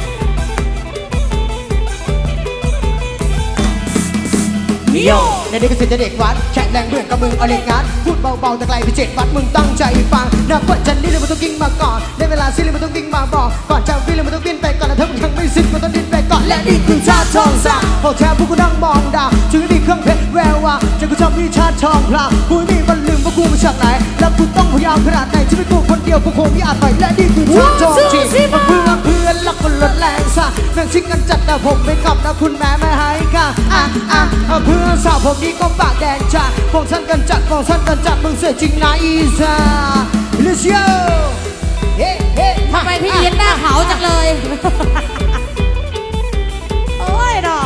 โยในเด็กก็เสร็จจะเด็กวัดแข็งแรงเบื่อกับมึงเอาเล็กงานพูดเบาๆแต่ไกลไปเจ็ดวัดมึงตั้งใจฟังนับว่าฉันนี่เลยมันต้องกิ้งมาก่อนในเวลาสิ้นเลยมันต้องกิ้งมาบอกก่อนจะวิ่งเลยมันต้องวิ่งไปก่อนและถ้ามึงยังไม่สิ้นมันต้องดิ้นไปก่อนและนี่คือชาติทองสาพอแทบพวกกูนั่งมองดาวจึงมีเครื่องเพชรแววว่าจะกูชอบมีชาติทองพลางกูไม่มีวันลืมว่ากูมาจากไหนแล้วกูต้องพยายามขนาดไหนจะไม่กูคนเดียวกูคงไม่อาจไปและนี่คือชาติทองจริงมันเพื่อเพื่อนรักคนลดแรงซะแม่งชิงกันจัดแต่ผมไม่ขับนะคุณแม่ไม่ให้ค่ะอ่ะอ่ะเพื่อนสาวผมนี่ก็ปากแดงจ้าฟองฉันกันจัดฟองฉันกันจัดมึงเสียจริงนะอีซ่าลิเชียวเฮ้เฮ้ทำไมพี่ยินหน้าขาวจังเลยโอ้ยดอ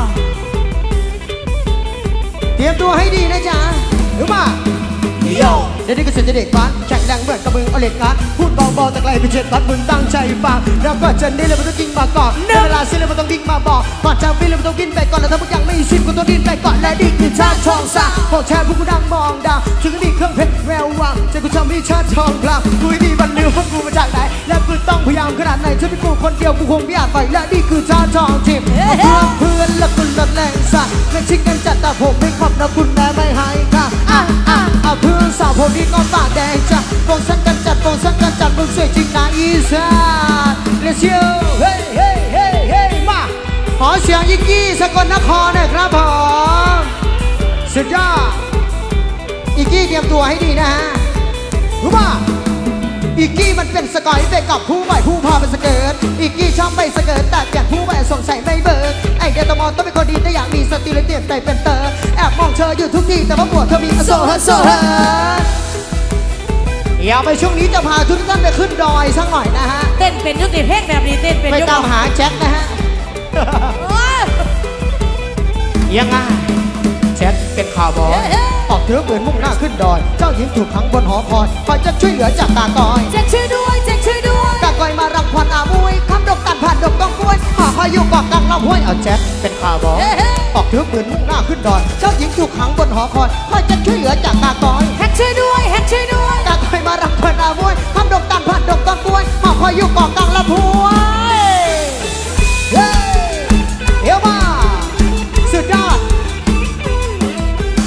เตรียมตัวให้ดีนะจ๊ะหรือมาโยเด็กก็เสร็จจะเด็กฟันแข็งแรงเหมือนกับมึงเอาเหล็กงัดพูดเบาๆแต่ไกลไปเจ็ดวัดมึงตั้งใจฟังแล้วก็จะนี่เลยมันต้องกิ้งมาก่อนเวลาสิ้นเลยมันต้องวิ่งมาบอกก่อนจะวิ่งเลยมันต้องวิ่งไปก่อนแล้วถ้ามึงยังไม่สิ้นกูต้องดิ้นไปก่อนและนี่คือชาติทองสาพอแทนพวกกูนั่งมองดาวจึงมีเครื่องเพชรแวววาวจะกูทำให้ชาติทองพลางกูไม่มีวันลืมว่ากูมาจากไหนและกูต้องพยายามขนาดไหนจะเป็นกูคนเดียวกูคงไม่อาจไปและนี่คือชาติทองจริงเพื่อนเพื่อนและคุณลดแรงสัตว์แม่ชิงกันจัดแต่ผมไม่ขับนะคุณแม่ไม่ให้ค่ะอ่ะอ่ะอ่ะเพื่อนสาวผมนี่ก็ปากแดงจ้ะฟงสันกันจัดฟงสันกันจัดมึงสวยจริงนะอีสานเลเชียวเฮ้เฮ้เฮ้เฮ้มาขอเสียงยิกกี้สกลนครหน่อยครับผมสุดยอดอีกกี้เตรียมตัวให้ดีนะฮะรู้ป่ะอีกกี้มันเป็นสกอยไปกับผู้ใหม่ผู้พาเป็นสเกิร์ตอีกกี้ชอบไปสเกิร์ตแต่เปลี่ยนผู้ใหม่สงสัยไม่เบิร์ดไอเดียตมอนต้องเป็นคนดีแต่อยากมีสติเลยเปลี่ยนใจเป็นเตอร์แอบมองเธออยู่ทุกทีแต่ว่าปวดเธอมีโซ่เฮโซ่เฮอย่าไปช่วงนี้จะพาทุกท่านไปขึ้นดอยสักหน่อยนะฮะเต้นเป็นยุติเพลงแบบนี้เต้นเป็นไปตามหาแจ็คนะฮะยังไงแจ็คเป็นข่าวบอยออกเถือเหมือนมุ่งหน้าขึ้นดอยเจ้าหญิงถูกขังบนหอคอยคอยจะช่วยเหลือจากตากอยแจ็คช่วยด้วยแจ็คช่วยด้วยตากอยมารังควันอาบุยคำดกตันผ่านดกต้องกล้วยหาคอยอยู่เกาะกลางลำห้วยเอาแจ็คเป็นข่าวบอยออกเถือเหมือนมุ่งหน้าขึ้นดอยเจ้าหญิงถูกขังบนหอคอยคอยจะช่วยเหลือจากตากอยแจ็คช่วยด้วยแจ็คช่วยด้วยตากอยมารังควันอาบุยคำดกตันผ่านดกต้องกล้วยหาคอยอยู่เกาะกลางลำห้วยเฮ้เอวมาสุดยอด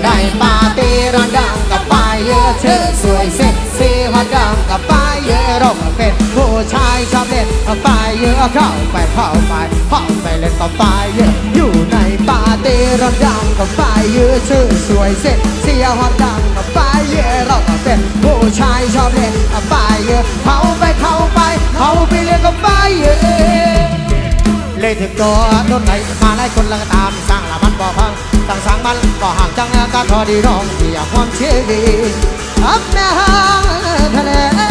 ในปาร์ตี้ร้านดังกับป้ายเยอะชื่อสวยเซ็กซี่ฮอตดังกับป้ายเยอะเราก็เป็นผู้ชายชอบเล่นกับป้ายเยอะเข้าไปเข้าไปเข้าไปเล่นกับป้ายเยอะอยู่ในปาร์ตี้ร้านดังกับป้ายเยอะชื่อสวยเซ็กซี่ฮอตดังกับป้ายเยอะเราก็เป็นผู้ชายชอบเล่นกับป้ายเยอะเข้าไปเข้าไปเข้าไปเล่นกับป้ายเยอะเลยถึงตัวต้นไหนมาไล่คนละตามสร้างละมันบ่พังตั้งสร้างมันก็ห่างจังการทอดีร้องที่อยากความเชื่ออับแม่ห่างทะเล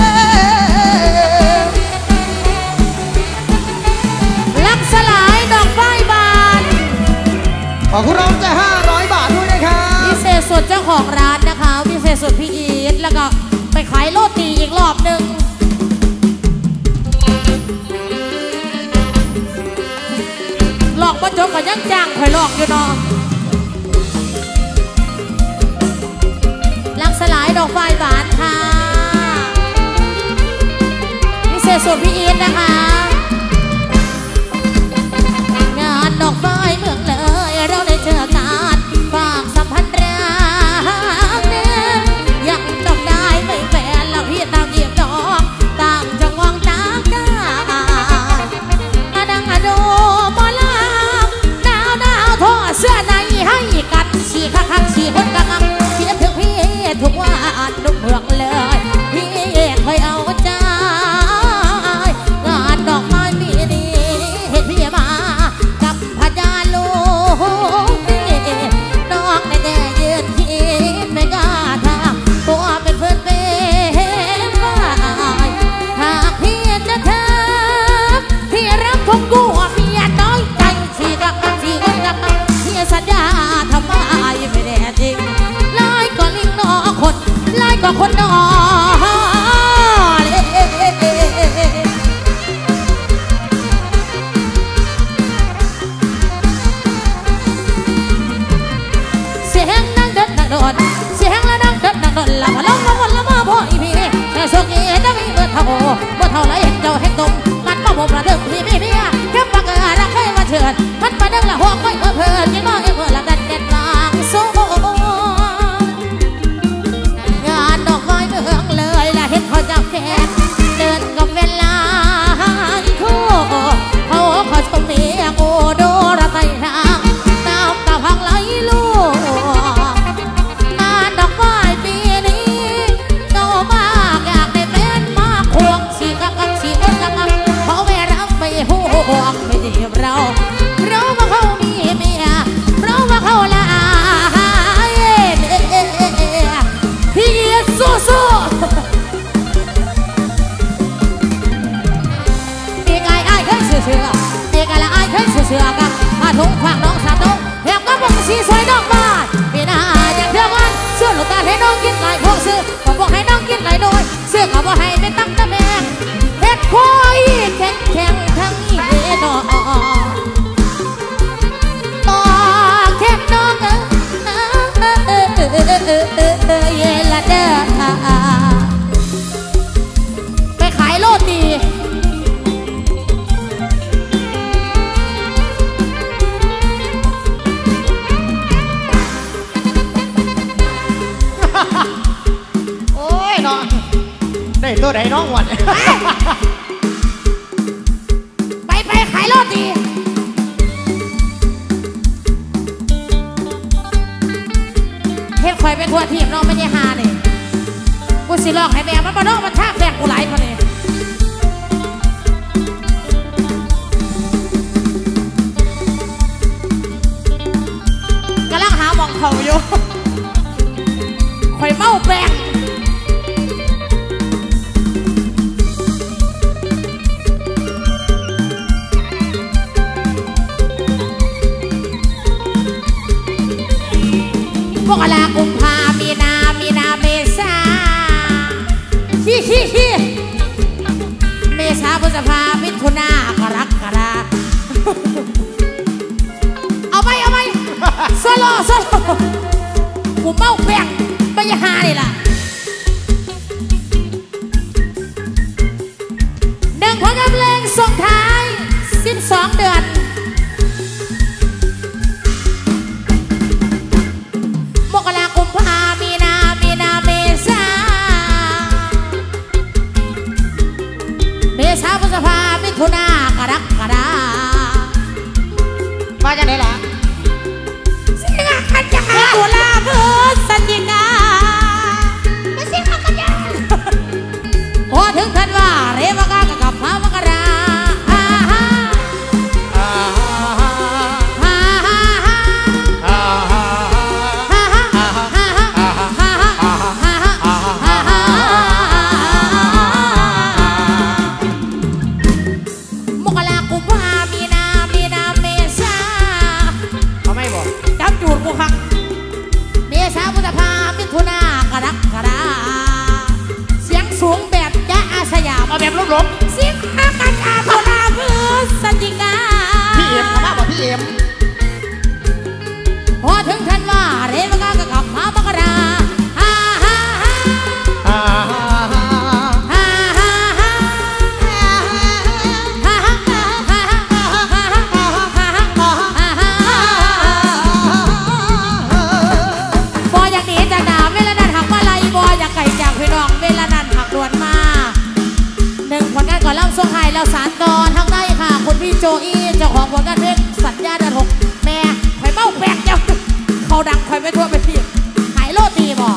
ลักสลายดอกไฟบานขอคุณร้องใจห้าร้อยบาทด้วยนะคะพิเศษสุดเจ้าของร้านนะคะพิเศษสุดพี่อีทแล้วก็ไปขายโรตีอีกรอบหนึ่งหลอกมาจบกับยังจ้างคอยหลอกอยู่เนาะลักสลายดอกไฟบานค่ะพิเศษสุดพี่อีทนะคะงานดอกไฟเมืองเลยเราได้เจอกันฝากสัมพันธ์รักเนี่ยยังจำได้ไม่แฟนแล้วพี่ตามเยี่ยมน้องต่างจังหวัดต่างกันดังอโนมอลำดาวดาวทอเสื้อในให้กันฉีกคักฉีกคนกังเขียนถึงพี่ทุกวันทุกเมืองเลยพี่เคยเอาใจงานดอกไม้ปีนี้เห็นพี่มากับพญาลูกน้องในแต่ยืนคิดไม่กล้าทำตัวเป็นเพื่อนเป็นฝ่ายหากพี่จะเธอพี่รักคงกลัวเมียน้อยใจฉีกกักฉีกกักพี่สัญญาทำไมไม่แน่จริงลายก็ลิงนอคนลายก็คนนอเสียงนั่งเดินนั่งโดนเสียงแล้วนั่งเดินนั่งโดนละมาล้มละวนละมาพ่ออีพี่แต่โชคดีจะมีเบอร์เท่าเบอร์เท่าไรเห็นเจ้าเห็นตรงมันมาบ่มระดึงพี่พี่พี่แค่ปากเออรักให้มาเชิญมันมาดึงละหัวไม่เออเพลินยิ่งมองเออเพลินละกันเด็ดบางสู้งานดอกไม้เมืองเลยละเห็นเขาจับแขนเดินกับเวลาคู่เขาเขาชมเมียกูดูระไตทางน้ำตาพังไหลลูกงานดอกไม้ปีนี้โตมากอยากได้เป็นมาควงฉีกกักฉีกกักเขาไม่รับไม่ห่วงไม่ดีเราเพราะว่าเขามีเมียเพราะว่าเขาละพี่สู้สู้ปีกไอ้ไอ้เคยเสือเสือปีกไอ้ละไอ้เคยเสือเสือกันมาทุ่งขวางน้องสามน้องแหกก็บอกสีสวยดอกบานปีหน้าอย่างเท่ากันเสื้อลูกตาให้น้องกินไก่พวกซื้อผมบอกให้น้องกินไก่น้อยเสื้อเขาบอกให้ไม่ตั้งตะแมงเฮ็ดคอยแข็งแข็งทั้งอีนอต่อแค่น้องเออเออเออเออเออเออเออเยละเด้อไปขายโรตีโอ้ยน้องได้ตัวไหนน้องวันไปไปขายโรตีเฮ็ดข่อยไปทั่วทีมน้องไม่ได้หาเนี่ยกูสิลองให้แม่มันมาน้องมันท่าแฝงกูไหลพอดีกำลังหามองเขาอยู่ข่อยเมาแปลงมกรากุมภามีนามีนาเมษาฮิฮิฮิเมษาพฤษภามิถุนากรกฎาเอาไปเอาไปโซโล่โซโล่กูเมาแปลงไม่ยาหานี่ล่ะหนึ่งผลงานเพลงส่งท้ายสิบสองเดือนมกราว่าจะไหนล่ะสิงห์ขันยาตุลาพฤศจิกาไม่สิงห์ขันยาพอถึงธันวาเรวกากับพระมกราเอาแบบลบๆสิงหากันยาตุลาพฤศจิกาพี่เอ็มมาบอกพี่เอ็มพอถึงธันวาเรวกากับพระมกราฮ่าฮ่าฮ่าฮ่าฮ่าฮ่าบ่อยากหนีจากดาเวลานั้นหักมาไล่บ่อยากไก่จากพี่น้องเวลานั้นหักด่วนมาหนึ่งผลงานก่อนเล่าส่งให้แล้วสารต่อทั้งได้ค่ะคุณพี่โจอี้เจ้าของผลงานเพลงสัญญาเดือนหกแม่ข่อยเบ้าแปลกเจ้าเขาดังข่อยไม่ทั่วไปที่หายโลตีบอก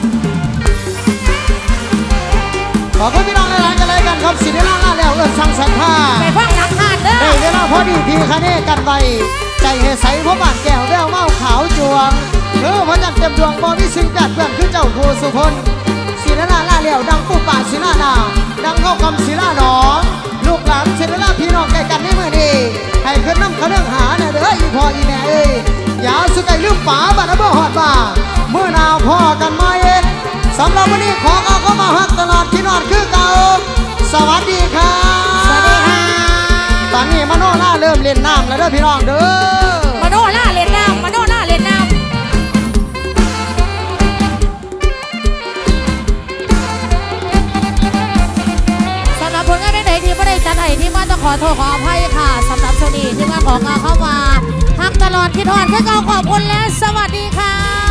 ขอบคุณพี่น้องหลายๆกันเลยกันครับสิเดล่าล่าแล้วเอื้อสั่งสันท่าไปฟังหนังหานเด้อได้เวลาพอดีพี่คะเนกันไว้ใจเหใสเพราะบานแก้วแววเมาขาวจวงเออพระจันทร์เต็มดวงบ่มีสิ่งแปดเปื้อนคือเจ้าผู้สุพลศิลาล่าเลี้ยวดังปุ๊บป่าศิลานาดังเข้าคำศิลาหนองลูกหลานศิลาพี่น้องใกล้กันในมือดีให้ขึ้นน้ำเขาเรื่องหาเนี่ยเด้ออีพ่ออีแม่เอ้ยอย่าสุดใจลืมป๋าบ้านบ่หอดบ่าเมื่อนาพ่อกันมาเองสำหรับวันนี้ขอเอาเข้ามาฮักตลอดที่นอนคือเก่าสวัสดีครับสวัสดีค่ะตอนนี้มโนล่าเริ่มเล่นน้ำแล้วเด้อพี่น้องเด้อมโนล่าเล่นน้ำมโนล่าเล่นน้ำผลงานใดๆที่ไม่ได้จัดให้ที่มาต้องขอโทษขออภัยค่ะสำหรับโชคดีที่มาของงานเข้ามาทักตลอดคิดฮอดเพื่อเอาขอบคุณและสวัสดีค่ะ